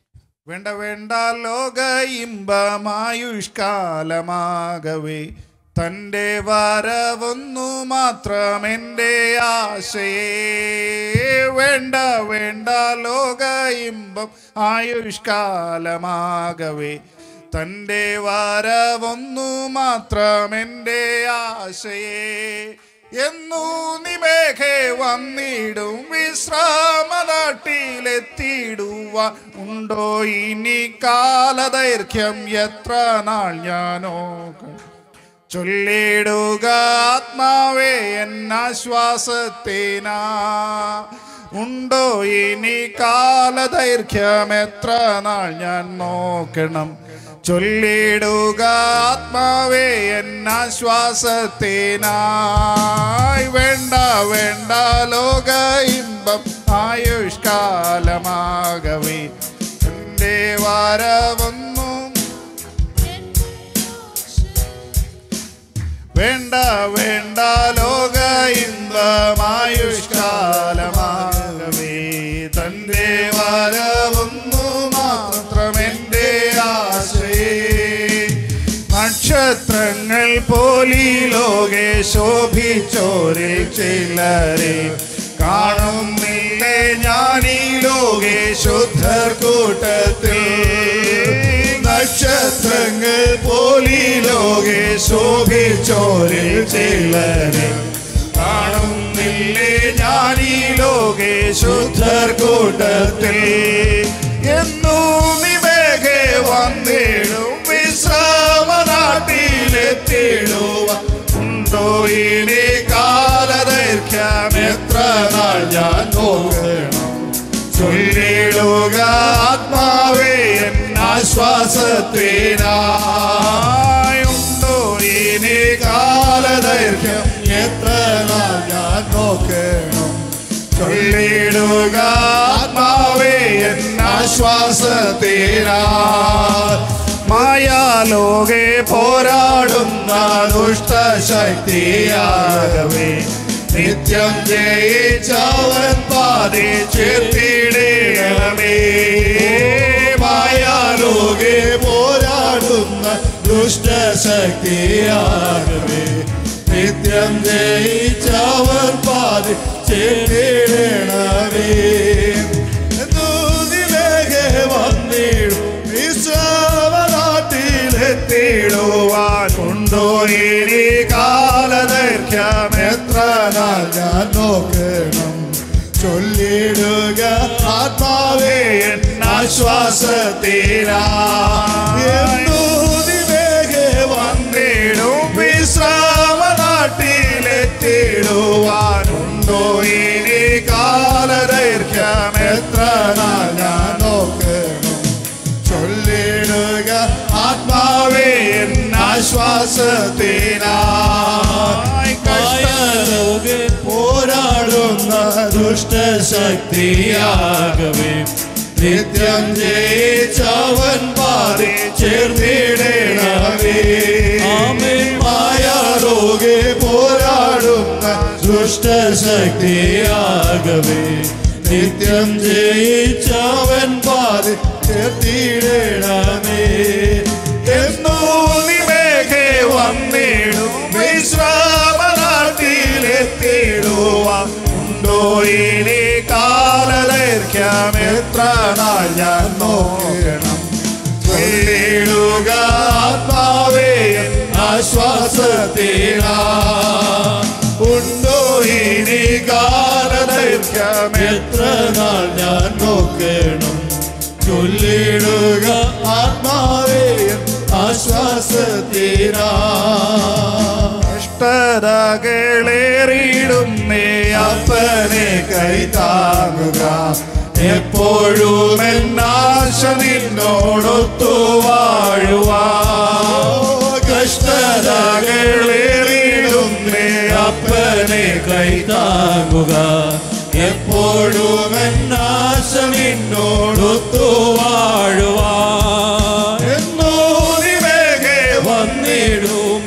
വേണ്ട ലോക ഇമ്പമായുഷ്കാലമാകവേ തൻ്റെ വരവൊന്നു മാത്രം എൻ്റെ ആശയേ. വേണ്ട വേണ്ട ലോക ഇമ്പം ആയുഷ്കാലമാകവേ. തൻ്റെ വരവൊന്നു മാത്രം എൻ്റെ ആശയേ. എന്നു നിമേഘേ വന്നിടും വിശ്രാമനാട്ടിലെത്തിടുവാൻ. ഉണ്ടോ ഇനി കാലദൈർഘ്യം എത്ര നാൾ ഞാനോ ചൊല്ലിടുക ആത്മാവേ എന്നാശ്വാസത്തേനാ. ഉണ്ടോ ഇനി കാലദൈർഘ്യം എത്ര നാൾ ഞാൻ നോക്കണം. ചൊല്ലിടുക ആത്മാവേ എന്നാശ്വാസത്തേനായി. വേണ്ട വേണ്ട ലോക ഇമ്പം ആയുഷ്കാലമാകവേ. എൻ്റെ വരവൊന്നു വേണ്ട വേണ്ട ലോക ഇമ്പം ആയുഷ്കാലമാകവേ. തൻ്റെ വരവൊന്നു മാത്രം എൻ്റെ ആശയേ. നക്ഷത്രങ്ങൾ പോലീ ലോകെ ശോഭിച്ചോരിൽ ചിലരെ കാണുന്നില്ലേ ഞാനീ ലോകെ ശുദ്ധർ കൂട്ടത്തിൽ. നക്ഷത്രങ്ങൾ പോലീ ലോകെ ശോഭിച്ചോരിൽ ചിലരെ കാണുന്നില്ലേ ഞാനീ ലോകെ ശുദ്ധർ കൂട്ടത്തിൽ. എന്നു നിമേഘേ വന്നിടും വിശ്രാമനാട്ടിലെത്തിടുവാൻ. ഉണ്ടോ ഇനി കാലദൈർഘ്യം എത്ര നാൾ ഞാൻ നോക്കണം. ചൊല്ലിടുക ആത്മാവേ എന്നാശ്വാസത്തിനായി. ഉണ്ടോ ഇനി കാലദൈർഘ്യം എത്ര നാൾ ഞാൻ നോക്കണം. ചൊല്ലിടുക ആത്മാവേ എന്നാശ്വാസത്തിനായി. മായാലോകെ പോരാടുന്ന ദുഷ്ടശക്തിയാകവേ. നിത്യം ജയിച്ചവൻ പാതി ചേർത്തിടണമേ. മായാലോകെ പോരാടുന്ന ദുഷ്ടശക്തിയാകവേ. നിത്യം ജയിച്ചവൻ പാതി ചേർത്തിടണമേ. ദൂതിലേഖെ വന്നിടും വിശ്രാമനാട്ടിലെത്തിടുവാൻ. ഉണ്ടോ ഇനി കാലദൈർഘ്യം എത്ര നാൾ ഞാൻ നോക്കണം. ചൊല്ലിടുക ആത്മാവേ എന്നാശ്വാസത്തിനായി. വന്നിടും വിശ്രാമനാട്ടിലെത്തിടുവാൻ. ഉണ്ടോ ഇനി കാലദൈർഘ്യം എത്ര നാൾ ഞാൻ നോക്കണം. ചൊല്ലിടുക ആത്മാവേ എന്നാശ്വാസത്തിനായി. കഷ്ടലോകെ പോരാടുന്ന ദുഷ്ടശക്തിയാകവേ. നിത്യം ജയിച്ചവൻ പാതി ചേർന്നിടണമേ. മായാലോകെ പോരാടുന്ന ദുഷ്ടശക്തിയാകവേ. നിത്യം ജയിച്ചവൻ പാതി ചേർത്തിടണമേ. എന്നോ നിമേഘേ വന്നിടും വിശ്രാമനാട്ടിലെത്തിടുവാൻ. ഉണ്ടോ ഇനി കാലദൈർഘ്യം എത്ര നാൾ ഞാൻ നോക്കണം. ചൊല്ലിടുക ആത്മാവേ ആശ്വാസത്തിനായി. ഉണ്ടോ ഇനി കാലദൈർഘ്യം എത്ര നാൾ ഞാൻ നോക്കണം. ചൊല്ലിടുക ആത്മാവേ ആശ്വാസത്തിനായി. കഷ്ടതകളേറിടുന്നേ അപ്പനെ കൈതാങ്ങുക. എപ്പോഴും എന്നാശ നിന്നോടൊത്തു വാഴുവാൻ. കഷ്ടതകളേറിടുന്നേ അപ്പനെ കൈതാങ്ങുക. എപ്പോഴും എന്നാശ നിന്നോടൊത്തു വാഴുവാൻ. എന്നോ നിമേഘേ വന്നിടും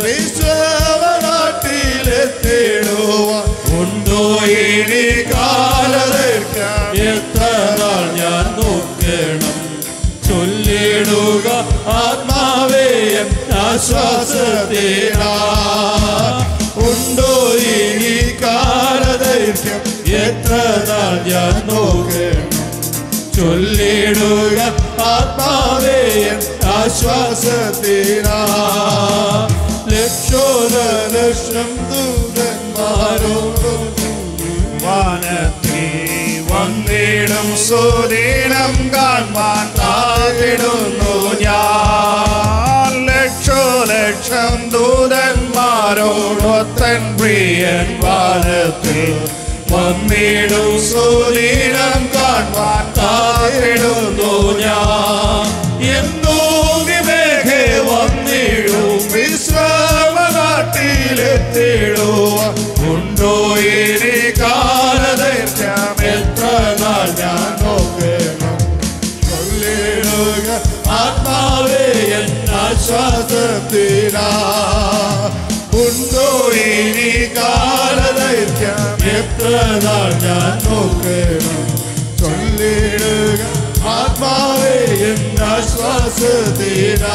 വിശ്രാമനാട്ടിലെത്തിടുവാൻ. ഉണ്ടോ ഇനി കാലദൈർഘ്യം എത്ര നാൾ ഞാൻ നോക്കണം. ചൊല്ലിടുക ആത്മാവേ ആശ്വാസത്തിനായി. നാൾ ഞാൻ നോക്കണം. ചൊല്ലിടുക ആത്മാവേ എൻ ആശ്വാസത്തിനാ. ലക്ഷോദലക്ഷം ദൂതന്മാരോടും വാനത്തിൽ വന്നിടും സുദിനം കാൺമാൻ കാത്തിടുന്നു ഞാൻ. ലക്ഷോലക്ഷം ദൂതന്മാരോടൊത്തൻ പ്രിയൻ വാനത്തിൽ വന്നിടും സുദിനം കാൺമാൻ കാത്തിടുന്നു ഞാൻ. എന്നോ വിവേകെ വന്നിടും വിശ്രമനാട്ടിലെത്തിടുവാൻ. ഉണ്ടോ ഇനി കാലദൈർഘ്യം എത്ര നാൾ ഞാൻ നോക്കണം. ചൊല്ലിടുക ആത്മാവേ എൻ ആശ്വാസത്തിനാ. ഉണ്ടോ ഇനി കാലദൈർഘ്യം എത്ര നാൾ ഞാൻ നോക്കണം. ചൊല്ലിടുക ആത്മാവേ എൻ ആശ്വാസത്തിനാ.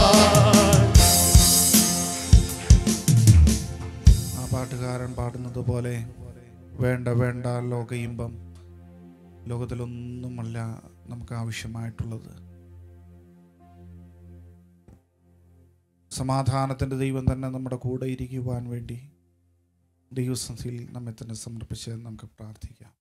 ആ പാട്ടുകാരൻ പാടുന്നത് പോലെ വേണ്ട വേണ്ട ലോക ഇമ്പം ലോകത്തിലൊന്നുമല്ല നമുക്ക് ആവശ്യമായിട്ടുള്ളത്. സമാധാനത്തിൻ്റെ ദൈവം തന്നെ നമ്മുടെ കൂടെ ഇരിക്കുവാൻ വേണ്ടി ദൈവസന്നിധിയിൽ നമ്മെ തന്നെ സമർപ്പിച്ച് നമുക്ക് പ്രാർത്ഥിക്കാം.